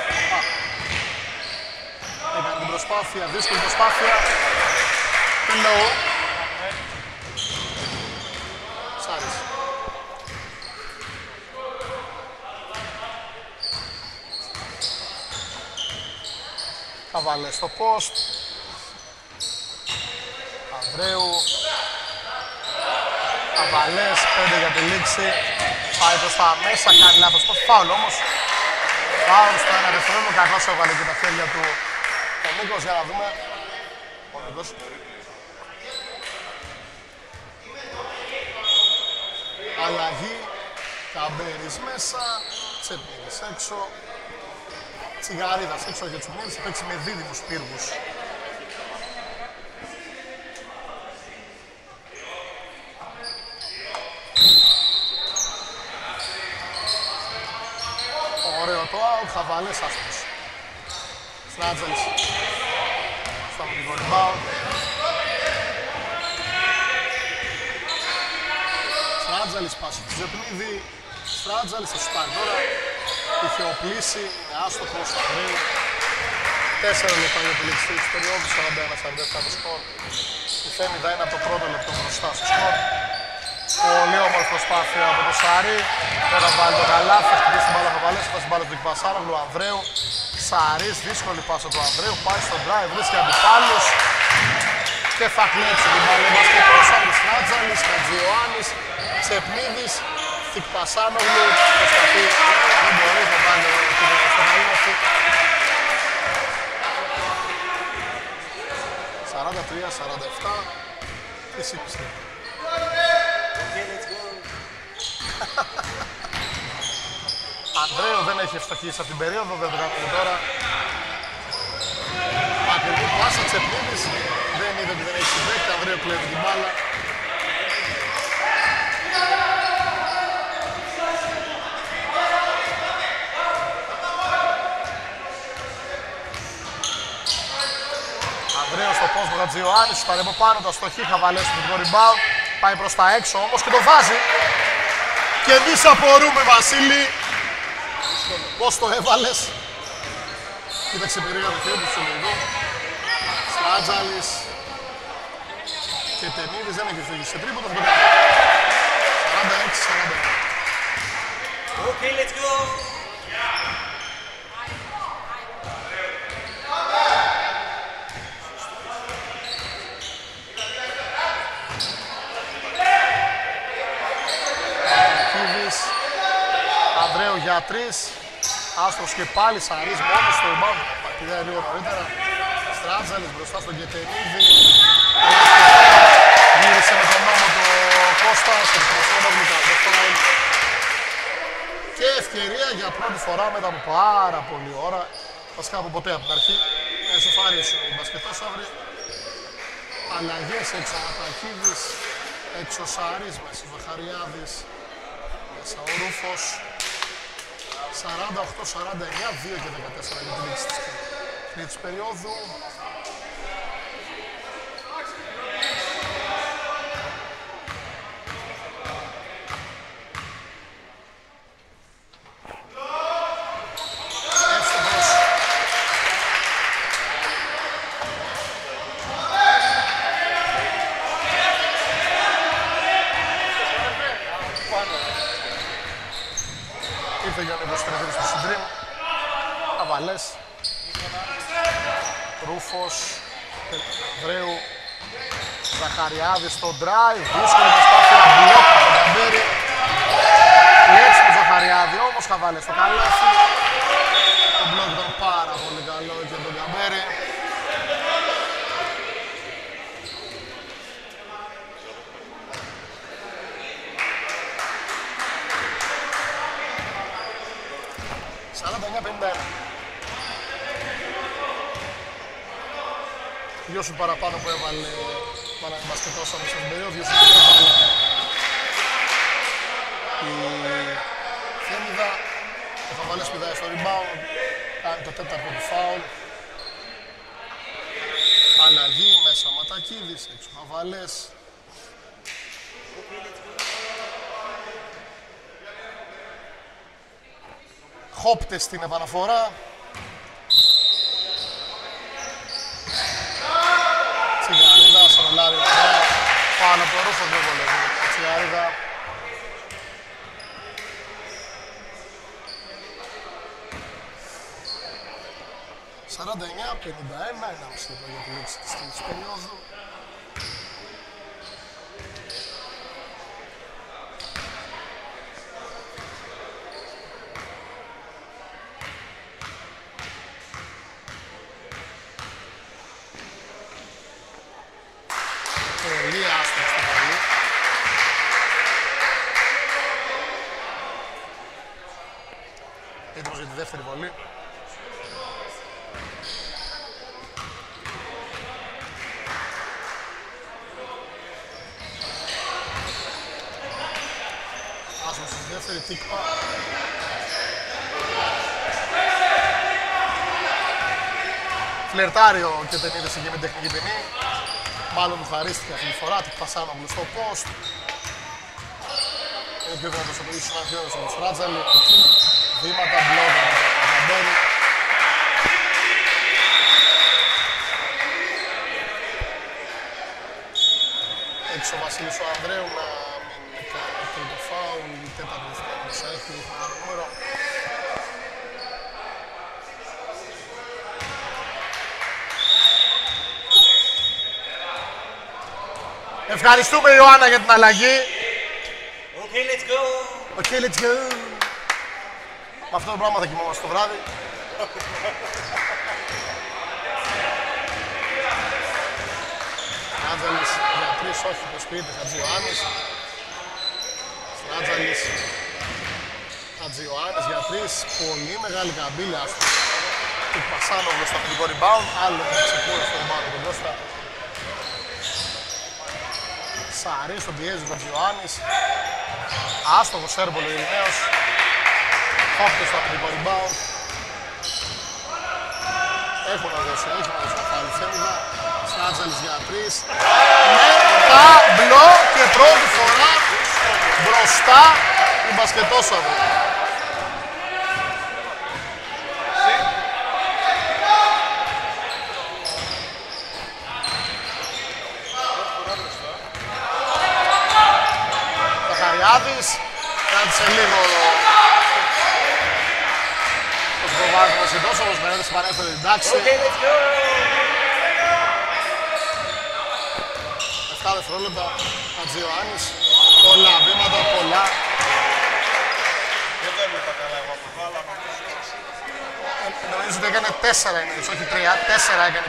Έκανε την προσπάθεια, δύσκολη προσπάθεια. Hello. Σάρης. Καβαλέ στο post. Ανδρέου. Καβαλές, 5 για τη λήξη. Πάει προς τα μέσα, κάνει λάθος post. Φάουλ όμως. Φάουλ στο 1 δευτερόλεπτο. Κακώς έβαλε και τα χέρια του ο Νίκος, για να δούμε. Ο Νίκος. Αλλαγή. Καμπέρης μέσα. Τσεπνίδης έξω. Τσιγαρίδας έξω για τους Τσουμίδης. Θα παίξει με δίδυμους πύργους. Ωραίο το out, Χαβαλές άστος. Στράτζαλης. Στο αμυντικό rebound. Στράτζαλης πάση του Ζεπνίδη. Στράτζαλης θα σουτάρει τώρα. Είχε οπλίσει, είναι άστοχος, Ανδρέου. 4 λεπτά για τη λήξη της περίοδου, 41-47 το σκορ. Η Θέμηδα είναι από το πρώτο λεπτό μπροστά στο σκορ. Πολύ όμορφη προσπάθεια από το Σάρι. Τώρα βάλει το καλάθι, θα χτυπήσει την μπάλα από Βαλές, θα την μπάλα του Πασάνογλου, Ανδρέου. Σαρής, δύσκολη πάσα του Ανδρέου, πάει στον drive, βρίσκει αντιπάλους και θα κλέψει την μπάλα. Μπασκετός, Στράτζαλης, Χατζιωάννης, Τσεπνίδης, Πασάνογλου, προσπαθεί, δεν μπορεί να βάλει το καλάθι. 43-47, τι σύμπιστε. Okay, let's go. Ανδρέου δεν έχει ευστοχήσει από την περίοδο, δεν το κάνουμε τώρα. Μακρινή πάσα, Τσεπνίδης, δεν είδε ότι δεν έχει συμπαίκτη, Ανδρέου κλέβει την μπάλα. Ανδρέου στο πόστο Γατζιωάννης, σου από πάνω, το αστοχή, Χαβαλές με το rebound. Πάει προς τα έξω όμως και το βάζει. Και εμείς απορούμε, Βασίλη, πώς το έβαλες. Κοίταξε περίοδο και όπως το λίγο. Στράτζαλης και Τενίδης δεν έχει φύγει σε τρίποντο, θα το κάνει. 46-40. Okay, let's go. Ανδρέου για 3. Άστρος και πάλι Σαρής μόνος στο rebound. Πηδάει λίγο νωρίτερα. Στράτζαλης μπροστά στον Κετενίδη. Γύρισε με τον νόμο το Κώστα. Στο Κωνσταντινόπουλο. Και ευκαιρία για πρώτη φορά μετά από πάρα πολλή ώρα. Βασικά από ποτέ από την αρχή. Εσωφάρισε ο μπασκετόσαυρη. Αλλαγές έξω ο Ματακίδης. Έξω ο Σαρής μέσα ο Ζαχαριάδης. Μέσα ο Ρούφος. 48-49, 2 και 14 για την λήξη της περίοδου. Εύστοχος. Ήρθε για να υποστηρίζει στο συντρίμ. Αβαλές. Ρούφος. Ανδρέου. Ζαχαριάδης στο drive. Δύσκολη προσπάθεια. Μπλοκ από τον Καμπέρι. Κλέψει τον Ζαχαριάδη όμως. Χαβαλές στο καλάθι. Το μπλοκ ήταν πάρα πολύ καλό για τον Καμπέρι. Δυο σου παραπάνω που έβαλε μπασκετόσαμε στον περίοδο, δυο σου που έβαλε η Θέμιδα. Ο Χαβαλές πηδάει στο rebound, κάνει το τέταρτο του φάουλ. Αλλαγή μέσα Ματακίδης, έξω Χαβαλές. Χόπτες στην επαναφορά. Τσιγαρίδα, Σανελάρη, ωραία. Πάνω από το Ρούφο δεν βολεύει. Τσιγαρίδα. «49-51, 1,5 λεπτό για τη λήξη της τρίτης περίοδου. Πολύ άστοχη στην βολή. Έτοιμος για τη δεύτερη βολή. Άσμος στη δεύτερη τίκπα. Φλερτάρει ο Κετενίδης εκεί με την τεχνική ποινή. Μάλλον μου χαρίστηκε αυτή τη φορά, την Πασάνογλου στο post. Είναι πιο δυνατός από ίσως να πιόνες από το Στράτζαλη. Βήματα, μπλόγα με τον Καμπέρι. Έξω ο Βασίλης ο Ανδρέου να μην κάνει τρίτο φάουλ, η τέταρτη δευτερόλεπτος έχει ένα νούμερο. Ευχαριστούμε Ιωάννα για την αλλαγή. Okay, let's go. Okay, let's go. Με αυτό το πράγμα θα κοιμόμαστε το βράδυ. Στράτζαλης για 3, όχι, το σπίτι, Χατζιωάννης. Στράτζαλης. Χατζιωάννης για 3, πολύ μεγάλη καμπύλη άστο. Του Πασάνογλου στο αμυντικό rebound, άλλο ένα ξεκούραστο στο rebound του μπροστά. Σαρής τον πιέζει ο Χατζιωάννης. Άστοχος έρμπολο ο Ειρηναίος. Χόπτος στο αμυντικό rebound. Έχουν να δώσει να φάει Θέμηδα. Στράτζαλης για 3. Με ταμπλό και πρώτη φορά μπροστά η μπασκετόσαυρη. Ζαχαριάδης, κράτησε λίγο το σκοβάζει μας εντός, όμως με έδωσε πανέφερε την τάξη. 7 δευτερόλεπτα, Χατζιωάννης, πολλά βήματα, πολλά. Δεν τα έβλεπα καλά εγώ από βάλα, Νομίζω ότι έκανε 4 εννοείς, όχι 3, 4 έκανε.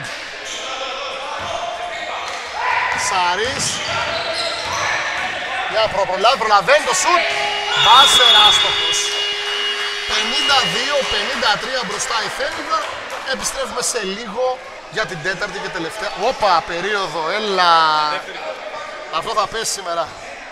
Σαρής. Για προλαβαίνει το σουτ. Μπάσερ άστοχος. 52-53 μπροστά η Θέμηδα. Επιστρέφουμε σε λίγο για την τέταρτη και τελευταία. Όπα, περίοδο, έλα. Αυτό θα πέσει σήμερα.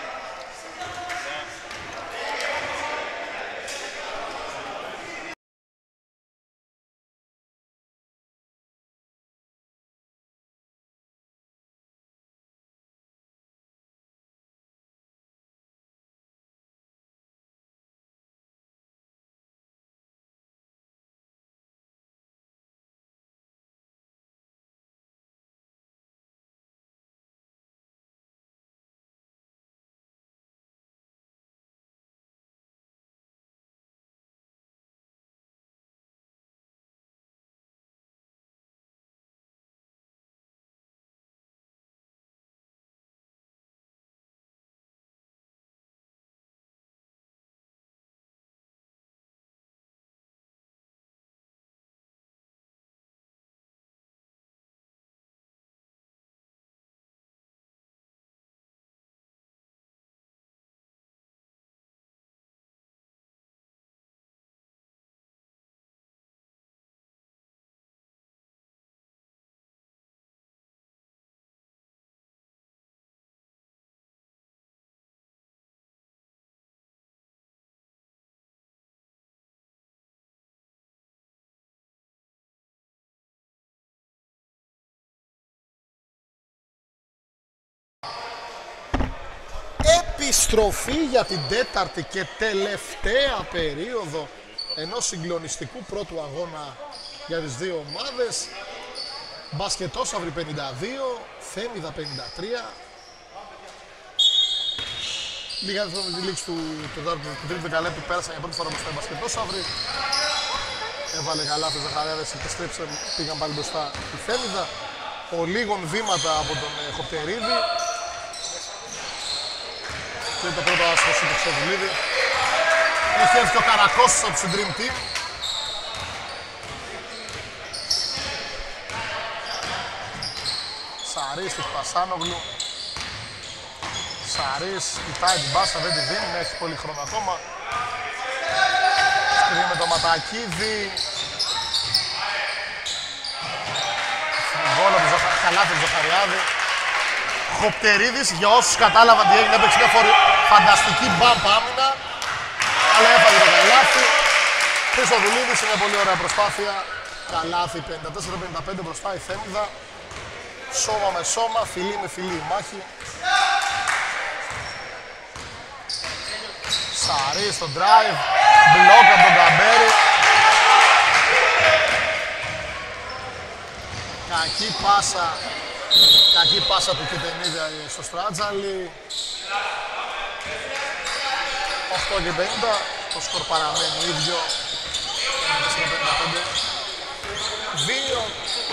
Επιστροφή για την τέταρτη και τελευταία περίοδο ενός συγκλονιστικού πρώτου αγώνα για τις δύο ομάδες. Μπασκετόσαυρη 52, Θέμηδα 53. Λίγα δεύτερα με τη λήξη του τρίτου δεκαλέπτου πέρασαν για πρώτη φορά μπροστά οι μπασκετόσαυροι. Έβαλε καλάθι ο Ζαχαριάδες, επιστρέψαν, πήγαν πάλι μπροστά η Θέμηδα. Ο λίγων βήματα από τον Χοπτερίδη. Και το πρώτο άσχος του Ξεβουλίδη. Έχει έρθει ο Καρακώσης από την Dream Team. Σαρής του Πασάνογλου. Σαρής κοιτάει την μπάσα, δεν τη δίνει, έχει πολύ χρόνο ακόμα. Σκρίνει με το Ματακίδη. Γκόλ από τον καλάθι του Ζαχαριάδη. Χοπτερίδης, για όσους κατάλαβαν τι έγινε, έπαιξε μια φανταστική μπαμπ άμυνα. Αλλά έφαγε το καλάθι. Χρυστοδουλίδης, είναι πολύ ωραία προσπάθεια. Καλάθι 54-55 μπροστά η Θέμηδα. Σώμα με σώμα, φιλί με φιλί η μάχη. Σαρή στο drive, μπλοκ από τον Καμπέρι. Κακή πάσα του Κετενίδια στο Στράτζαλι. 8 και 50, το σκορ παραμένει ίδιο. 2.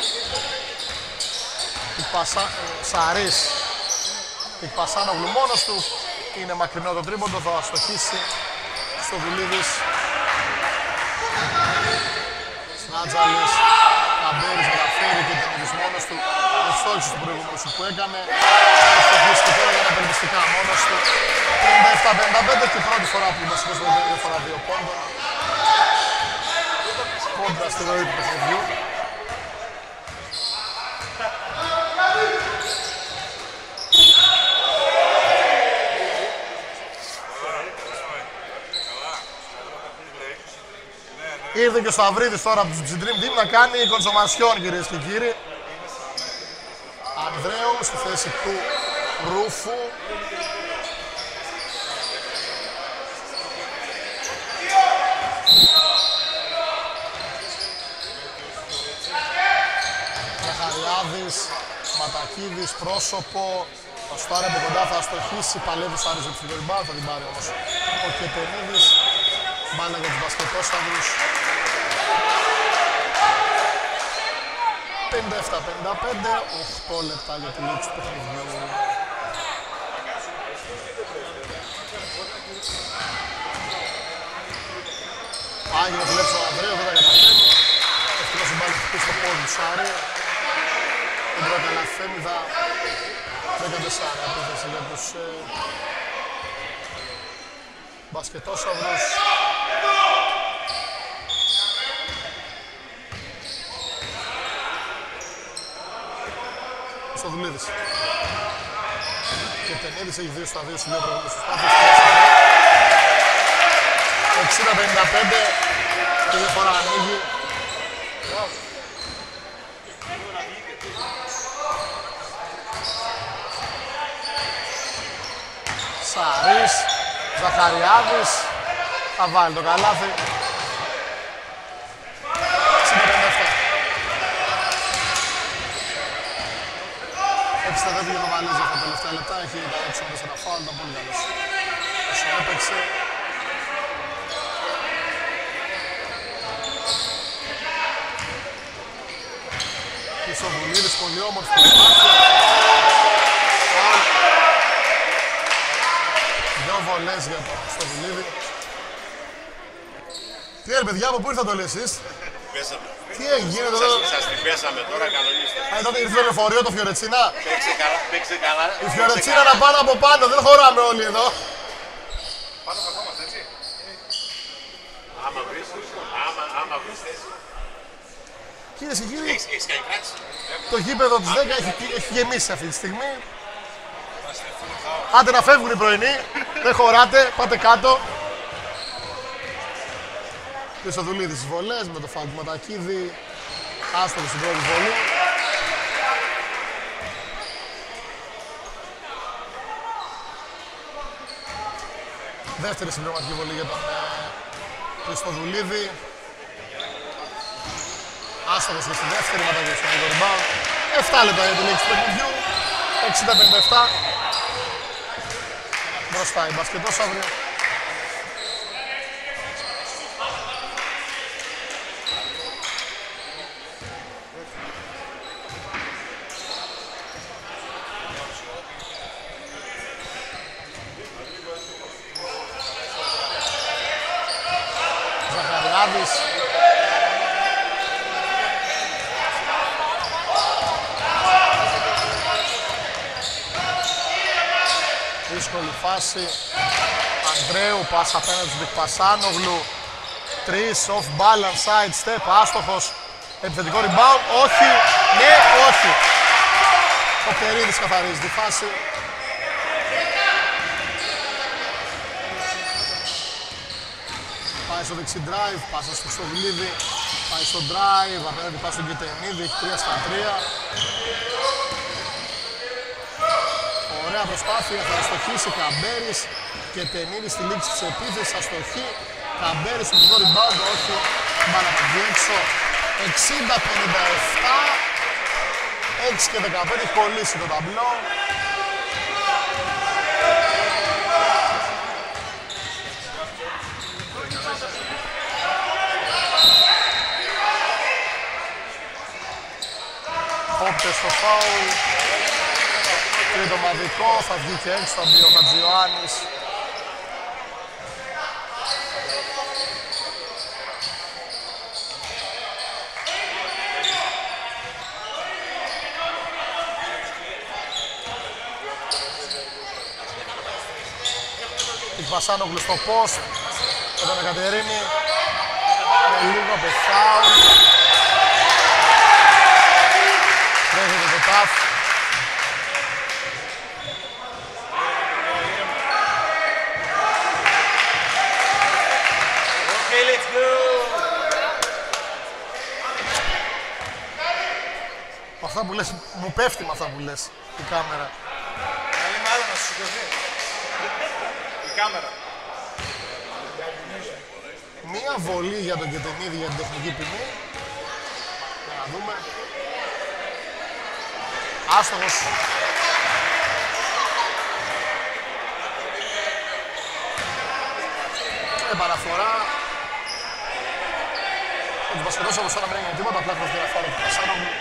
Σαρής. Η Πασάνογλου μόνος του. Είναι μακρινό το τρίποντο, θα αστοχίσει στο Δουλίδης. Στράτζαλης. Καμπέρης μεταφέρει και Κετενίδης μόνος του. στόχους του προηγούμενου σου που έκανε. Έχει και τώρα για να περιπιστικά μόνος του. 57-55 και πρώτη φορά που μας σηκώσει με διαφορά 2 πόντων. Κόντρα στη ροή του παιχνιδιού. Ήρθε και ο Σταυρίδης τώρα από τους Dream Team να κάνει κονσομασιόν, κυρίες και κύριοι. Ανδρέου στη θέση του Ρούφου. Ζαχαριάδης, Ματακίδης, πρόσωπο. Θα στάρει από κοντά, θα αστοχίσει, παλεύει στο άριζο του rebound, θα την πάρει όμως ο Κετενίδης. Μπάλα για τους μπασκετόσταυρους. 57-55, 8 λεπτά για τη λήξη του παιχνιδιού. Άγιο να δουλέψει ο Ανδρέου, δεν τα καταφέρνει. Ευτυχώς η μπάλα χτυπήσει στο πόδι του Σάρη. Δεν τρώει καλά Θέμιδα. 14 επίθεση για τους μπασκετόσταυρους. Στοδουλίδης. Και Τενίδης έχει 2 στα 2 στις 2 προηγούμενες προσπάθειες. 60-55 και διαφορά ανοίγει. Σαρής, Ζαχαριάδης, θα βάλει το καλάθι. 60-57. Έξι τα τέτοια το Βαλέζι αυτά τα τελευταία λεπτά, έχει τα 6-4 φάουλ, ήταν πολύ καλός. Όσο έπαιξε. Χρυσοβουλίδης, πολύ όμορφη προσπάθεια. Δυο βολές για το Χρυσοβουλίδη. Τι είναι παιδιά μου, πού ήρθατε όλοι εσείς? Πέσαμε. Τι έγινε εδώ? Σας την πέσαμε τώρα, κανονίστε. Τότε ήρθε το λεωφορείο το Φιωρετσίνα. Παίξε καλά. Η Φιωρετσίνα να πάνω από πάνω, δεν χωράμε όλοι εδώ. Πάνω καθόμαστε, έτσι. Άμα βρεις θέση. Κυρίες και κύριοι, Έχεις κάνει πράξη. το γήπεδο της 10 έχει γεμίσει αυτή τη στιγμή. Άντε να φεύγουν οι πρωινοί, δεν χωράτε, πάτε κάτω. Χρυσοδουλίδης στις βολές με το φάουλ του Ματακίδη. Άστοχος στην πρώτη βολή. Δεύτερη συμπληρωματική βολή για τον Χρυσοδουλίδη. Άστοχος και στη δεύτερη, Ματακίδη στο rebound. 7 λεπτά για τη λήξη του παιχνιδιού. 60-57. Μπροστά οι μπασκετόσαυροι. Ζαχαριάδης. Δύσκολη φάση. Ανδρέου, πάσα απέναντι στον Πασάνογλου. 3 off balance, side step, άστοχος. Επιθετικό rebound, όχι, ναι, όχι. Ο Περίδης καθαρίζει τη φάση. Πάει στο δεξί drive, πάσα στο Στοβλίδη. Πάει στο drive, απέναντι πάει στον Κετενίδη, έχει 3 στα 3. Ωραία προσπάθεια, θα αστοχίσει Καμπέρης και Τενίδης στη λήξη της επίθεσης, αστοχή. Καμπέρης με το rebound, όχι, μπάλα από έξω. 60-57, 6 και 15, έχει κολλήσει το ταμπλό. Όπτες στο φάουλ. Τρίτο μαδικό, θα βγει και έξω, θα μπει ο Χατζιωάννης. Βασάνογλου στο post με τον Εκατερίνη. Με λίγο από φάουλ. Τρέχεται το τάφ. Okay, let's go. Αυτά που λες, μου πέφτει με αυτά που λες η κάμερα. Καλή μάλλον να σου σηκωθεί. Η κάμερα. Μία βολή για τον Κετενίδη για την τεχνική ποινή. Για να δούμε. Άστοχος. Επαναφορά. Ο τους μπασκετός όπως τώρα μην έγινε τίποτα, απλά χρειάζεται να φάρει το Πασάνογλου.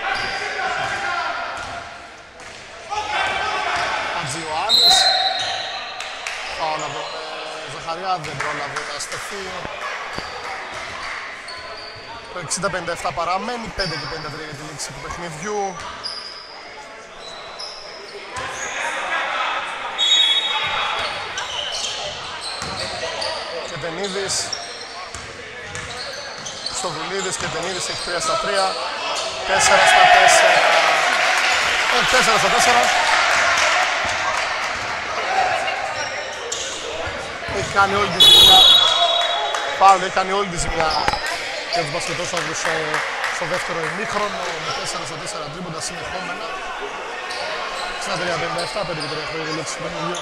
Ατζιωάννης. Φάουλ από τον Ζαχαριά, δεν πρόλαβε να στεφθεί. Το 60-57 παραμένει, 5 και 53 για τη λήξη του παιχνιδιού. Κετενίδης. Στοβουλίδης, Κετενίδης έχει 3 στα 3. 4 στα 4. 4 στα 4. Έχει κάνει όλη τη ζημιά. Παύλο, έχει κάνει όλη τη ζημιά για τους μπασκετόσαυρους στο δεύτερο ημίχρονο με 4 στα 4 τρίποντα συνεχόμενα. 63-57, 5 και 3 χρόνια λήξη του παιχνιδιού.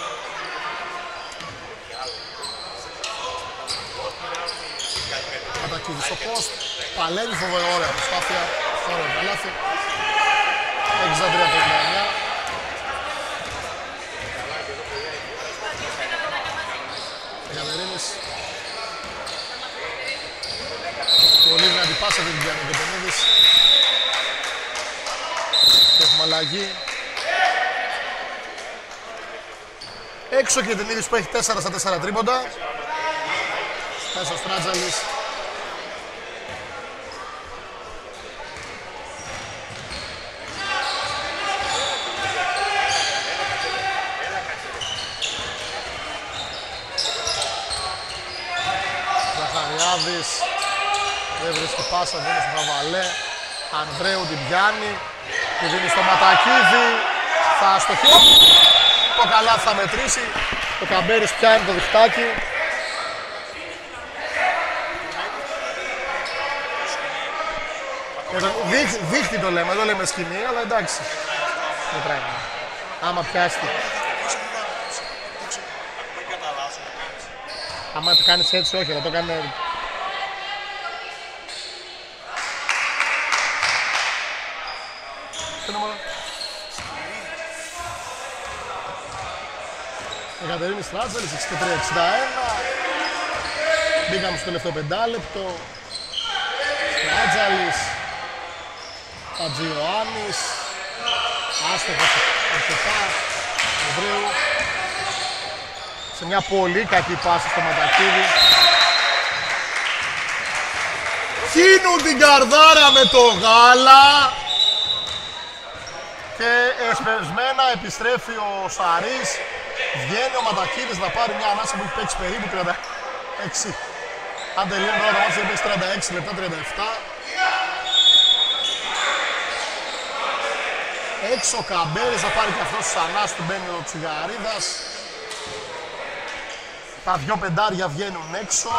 Κατακύβει στο post, παλεύει φοβερό, ωραία προσπάθεια, ωραία καλάθι. 63-59. Γαβερίνης. Πολύ δυνατή πάσα δεν την πιάνει ο Κετενίδης. Έχουμε αλλαγή. Έξω ο Κετενίδης που έχει 4 στα 4 τρίποντα. Μέσα ο Στράτζαλης. Ζαχαριάδης. Δεν βρίσκει πάσα, δίνει στο Χαβαλέ. Ανδρέου την πιάνει. Τη δίνει στο Ματακίδη. Θα αστοχίσει. Το καλάθι θα μετρήσει. Ο Καμπέρης πιάνει το διχτάκι. Δίχτυ το λέμε, δεν λέμε σκηνή, αλλά εντάξει. Μετράει. Άμα πιάσει. Άμα το κάνεις έτσι, όχι, θα το κάνει. Εκατερίνη Στράτζαλης, 63-61. Μπήκαμε στο τελευταίο πεντάλεπτο. Στράτζαλης. Ατζιωάννης. Άστοχος αρκετά. Ανδρέου. Σε μια πολύ κακή πάση στο Ματακίδη. Χύνουν την καρδάρα με το γάλα. Και εσπεσμένα επιστρέφει ο Σαρής. Βγαίνει ο Ματακίδης να πάρει μια ανάσα που έχει παίξει περίπου 36. Αν τελειώνει τώρα το μάτι έχει παίξει 36 λεπτά, 37. Έξω ο Καμπέρης θα πάρει και αυτός τους ανάσους του, μπαίνει ο Τσιγαρίδας. Τα δυο πεντάρια βγαίνουν έξω.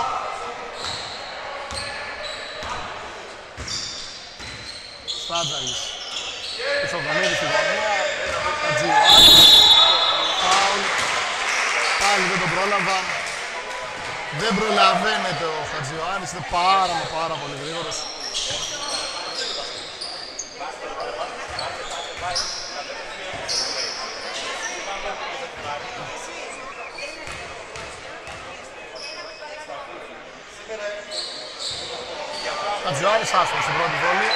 Στράτζαλης. Ισοβανίδη στη γωνία. Ατζιωάννης. Φάουλ. Πάλι δεν τον πρόλαβαν. Δεν προλαβαίνεται ο Χατζιωάννης. Είναι πάρα πολύ γρήγορος. Χατζιωάννης άστοχος στην πρώτη βόλη.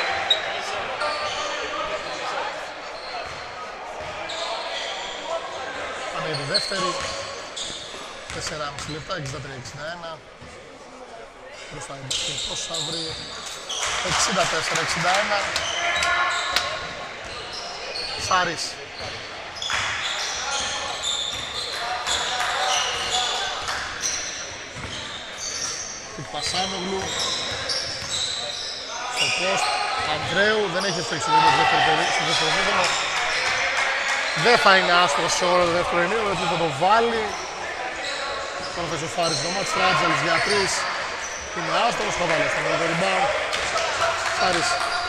Πάμε για τη δεύτερη. 4,5 λεπτά, 63-61. Μπροστά η μπασκετ, πώς θα βρει. 64-61. Σάρης. Πασάνογλου. Στο post Ανδρέου, δεν έχει ευτύχει στο δεύτερο μήχρονο. Δεν θα είναι άστρος σε όλο το δεύτερο ενίο, γιατί θα το βάλει. Τώρα θα ισοφάρει το μάτς, Φράτζαλης για 3. Είναι άστρος, θα βάλει αυτό το rebound. Σάρις.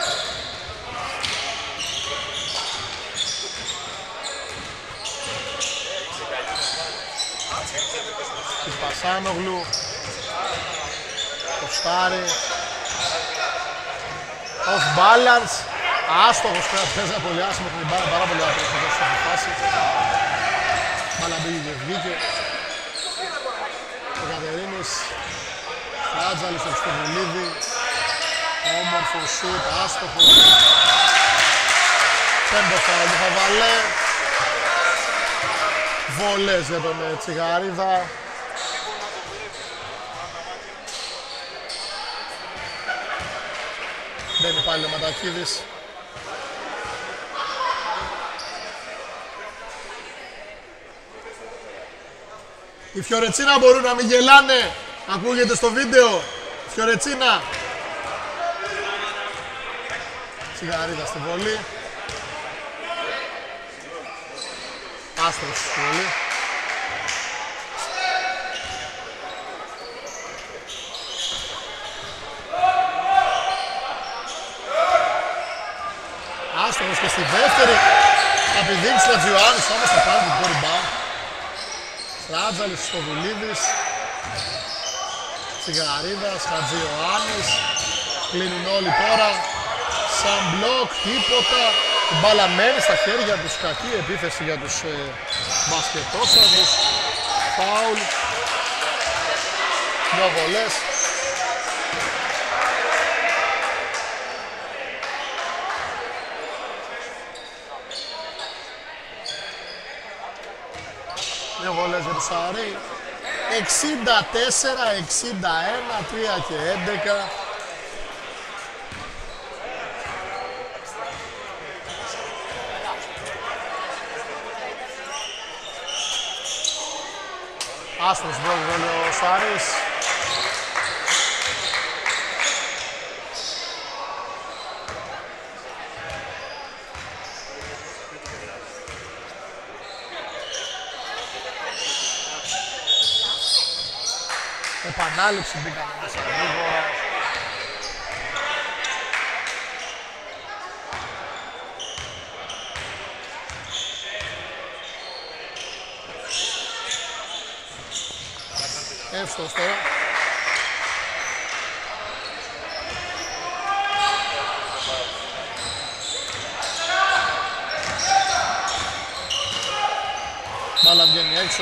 Της Πασάνογλου. Το στάρι. Off balance. Άστοχος πέρα, παίζει πολύ άσχημα την μπάλα, πάρα πολύ άσχημα εδώ στην φάση. Μπάλα μπήκε και βγήκε. Ο Κατερίνης. Φράτζαλης στο Χριστοδουλίδη. Όμορφο σουτ, άστοχο. Πέμπτο φάουλ του Χαβαλέ. Βολές για τον Τσιγαρίδα. Μπαίνει πάλι ο Ματακίδης. Η Φιωρετσίνα μπορούν να μην γελάνε. Ακούγεται στο βίντεο. Φιωρετσίνα. Τσιγαρίδα στη βολή. Άστρος στη βολή. Άστρος και στη δεύτερη. Θα επιδείξει ο Τζιωάννης, όμως θα πάρει την rebound. Φράτζαλης, Χριστοδουλίδης. Τσιγαρίδας, Χατζιωάννης. Κλείνουν όλοι τώρα. Σαν μπλοκ, τίποτα. Η μπάλα μένει στα χέρια τους, κακή επίθεση για τους μπασκετόσαυρους. Φάουλ. Δυο βολές. Δύο βολές για τους Σαρί. 64, 61, 3 και 11. Άστρος πρόβλημα ο Σάρης. Επανάληψη μπήκαν μέσα λίγο. Εύστοχος τώρα. Μπάλα βγαίνει έξω.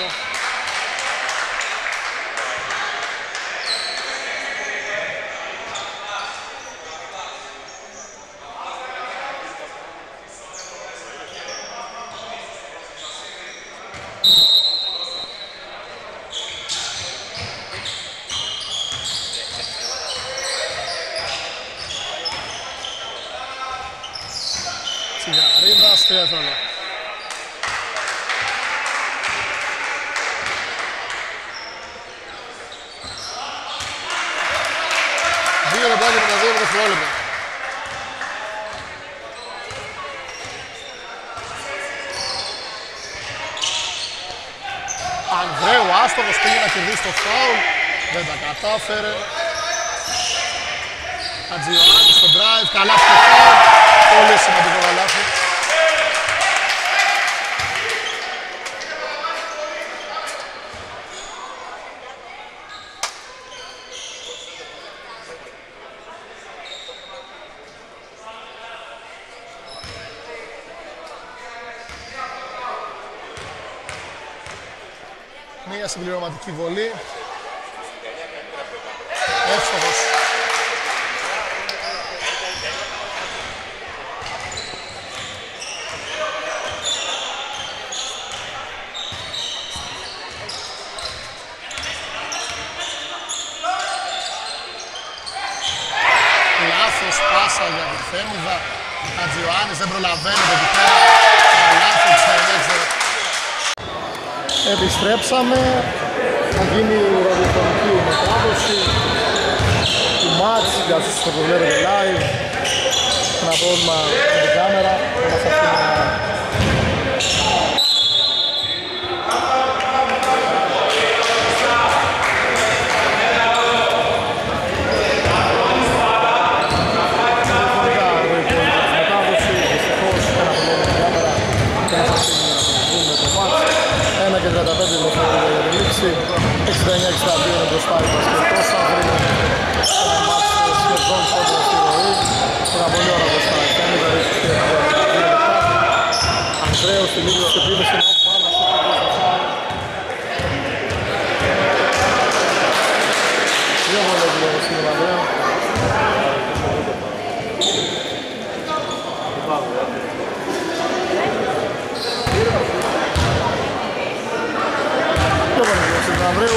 Τσιγαρίδας, 3 λεπτά. Δύο λεπτά και 52 δευτερόλεπτα. Ανδρέου άστοχος, πήγε να κερδίσει το φάουλ. Δεν τα κατάφερε. Χατζιωάννης στο drive, καλά στο φάουλ. Πολύ σημαντικό καλάθι. Μία συμπληρωματική βολή. Εύστοχος. Λάθος πάσα για τη Θέμηδα. Χατζιωάννης δεν προλαβαίνεται εκεί πέρα. Λάθος της. Επιστρέψαμε. Θα γίνει η ραδιοφωνική μετάδοση. μάτς, για όσους το βλέπετε live. Ένα πρόβλημα με την κάμερα, μας αφήνει να... Και 35 λεπτά για την λήξη, 69-62 είναι μπροστά η Πασκετός, αύριο ένα μάτς σχεδόν κόντρα στη ροή, ένα πολύ ώρα μπροστά, κάνει τα ρίξεις και 2 λεπτά. Ανδρέος στη λήξη της επίδεσης, ενώ πάνω στο πόδι. Δύο βολές λίγο στην Ανδρέα. Ανδρέου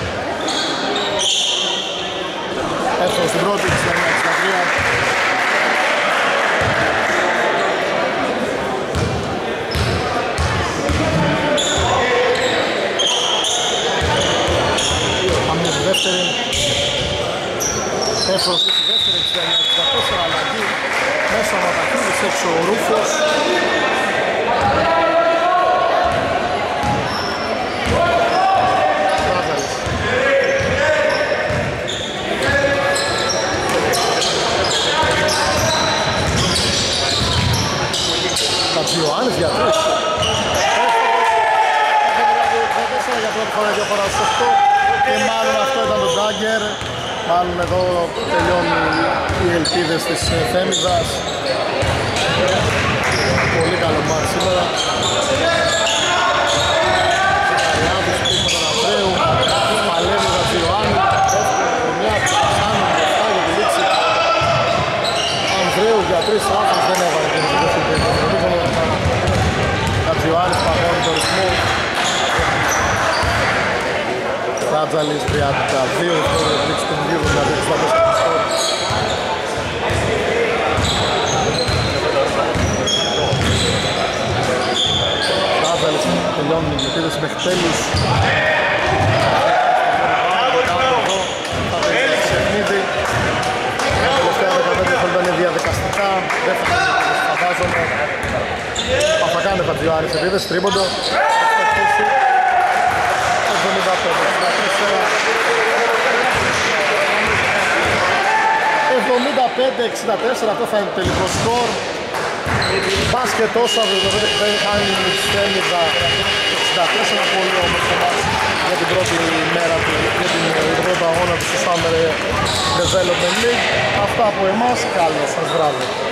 έφτασε στην πρώτη, 69-63. Πάμε στη δεύτερη. Έφτασε στη δεύτερη, 69-64, αλλαγή μέσα από τα χείλης, έξω ο Ρούφος. Ιωάννης για 3. Για πρώτη φορά 2 φορά στο 8 και μάλλον αυτό ήταν το Dagger. Μάλλον εδώ τελειώνουν οι ελπίδες της Θέμιδας. Πολύ καλό μάτς σήμερα. Καριάδης που με τον Ανδρέου, παλεύει ο Ιωάννη, μια Πασάνου μπροστά για τη λήξη. Ανδρέου για 3 άθρες δεν έβαλε την δεύτερη. Κατζιωάννης παγώνει το ρυθμό. Ράτζαλης 32, δεύτερο επλήξη του Μιούδου, δηλαδή 64 πιστόρ. Ράτζαλης τελειώνει οι επίδες μέχρι τέλους. Θα τελειώσει το παιχνίδι. Τα τελευταία 15 χρόνια είναι διαδικαστικά. Δεν φαντάζομαι. Θα κάνει ο Κατζιωάννης επίδες, τρίποντο. 75-64, αυτό θα είναι το τελικό σκορ. Μπάσκετ όσα δεν χάνει η Θέμιδα 64, πολύ όμορφο μάτς για την πρώτη μέρα του, για την πρώτη αγώνα του στο Summer Development League. Αυτά από εμάς, καλό σας βράδυ.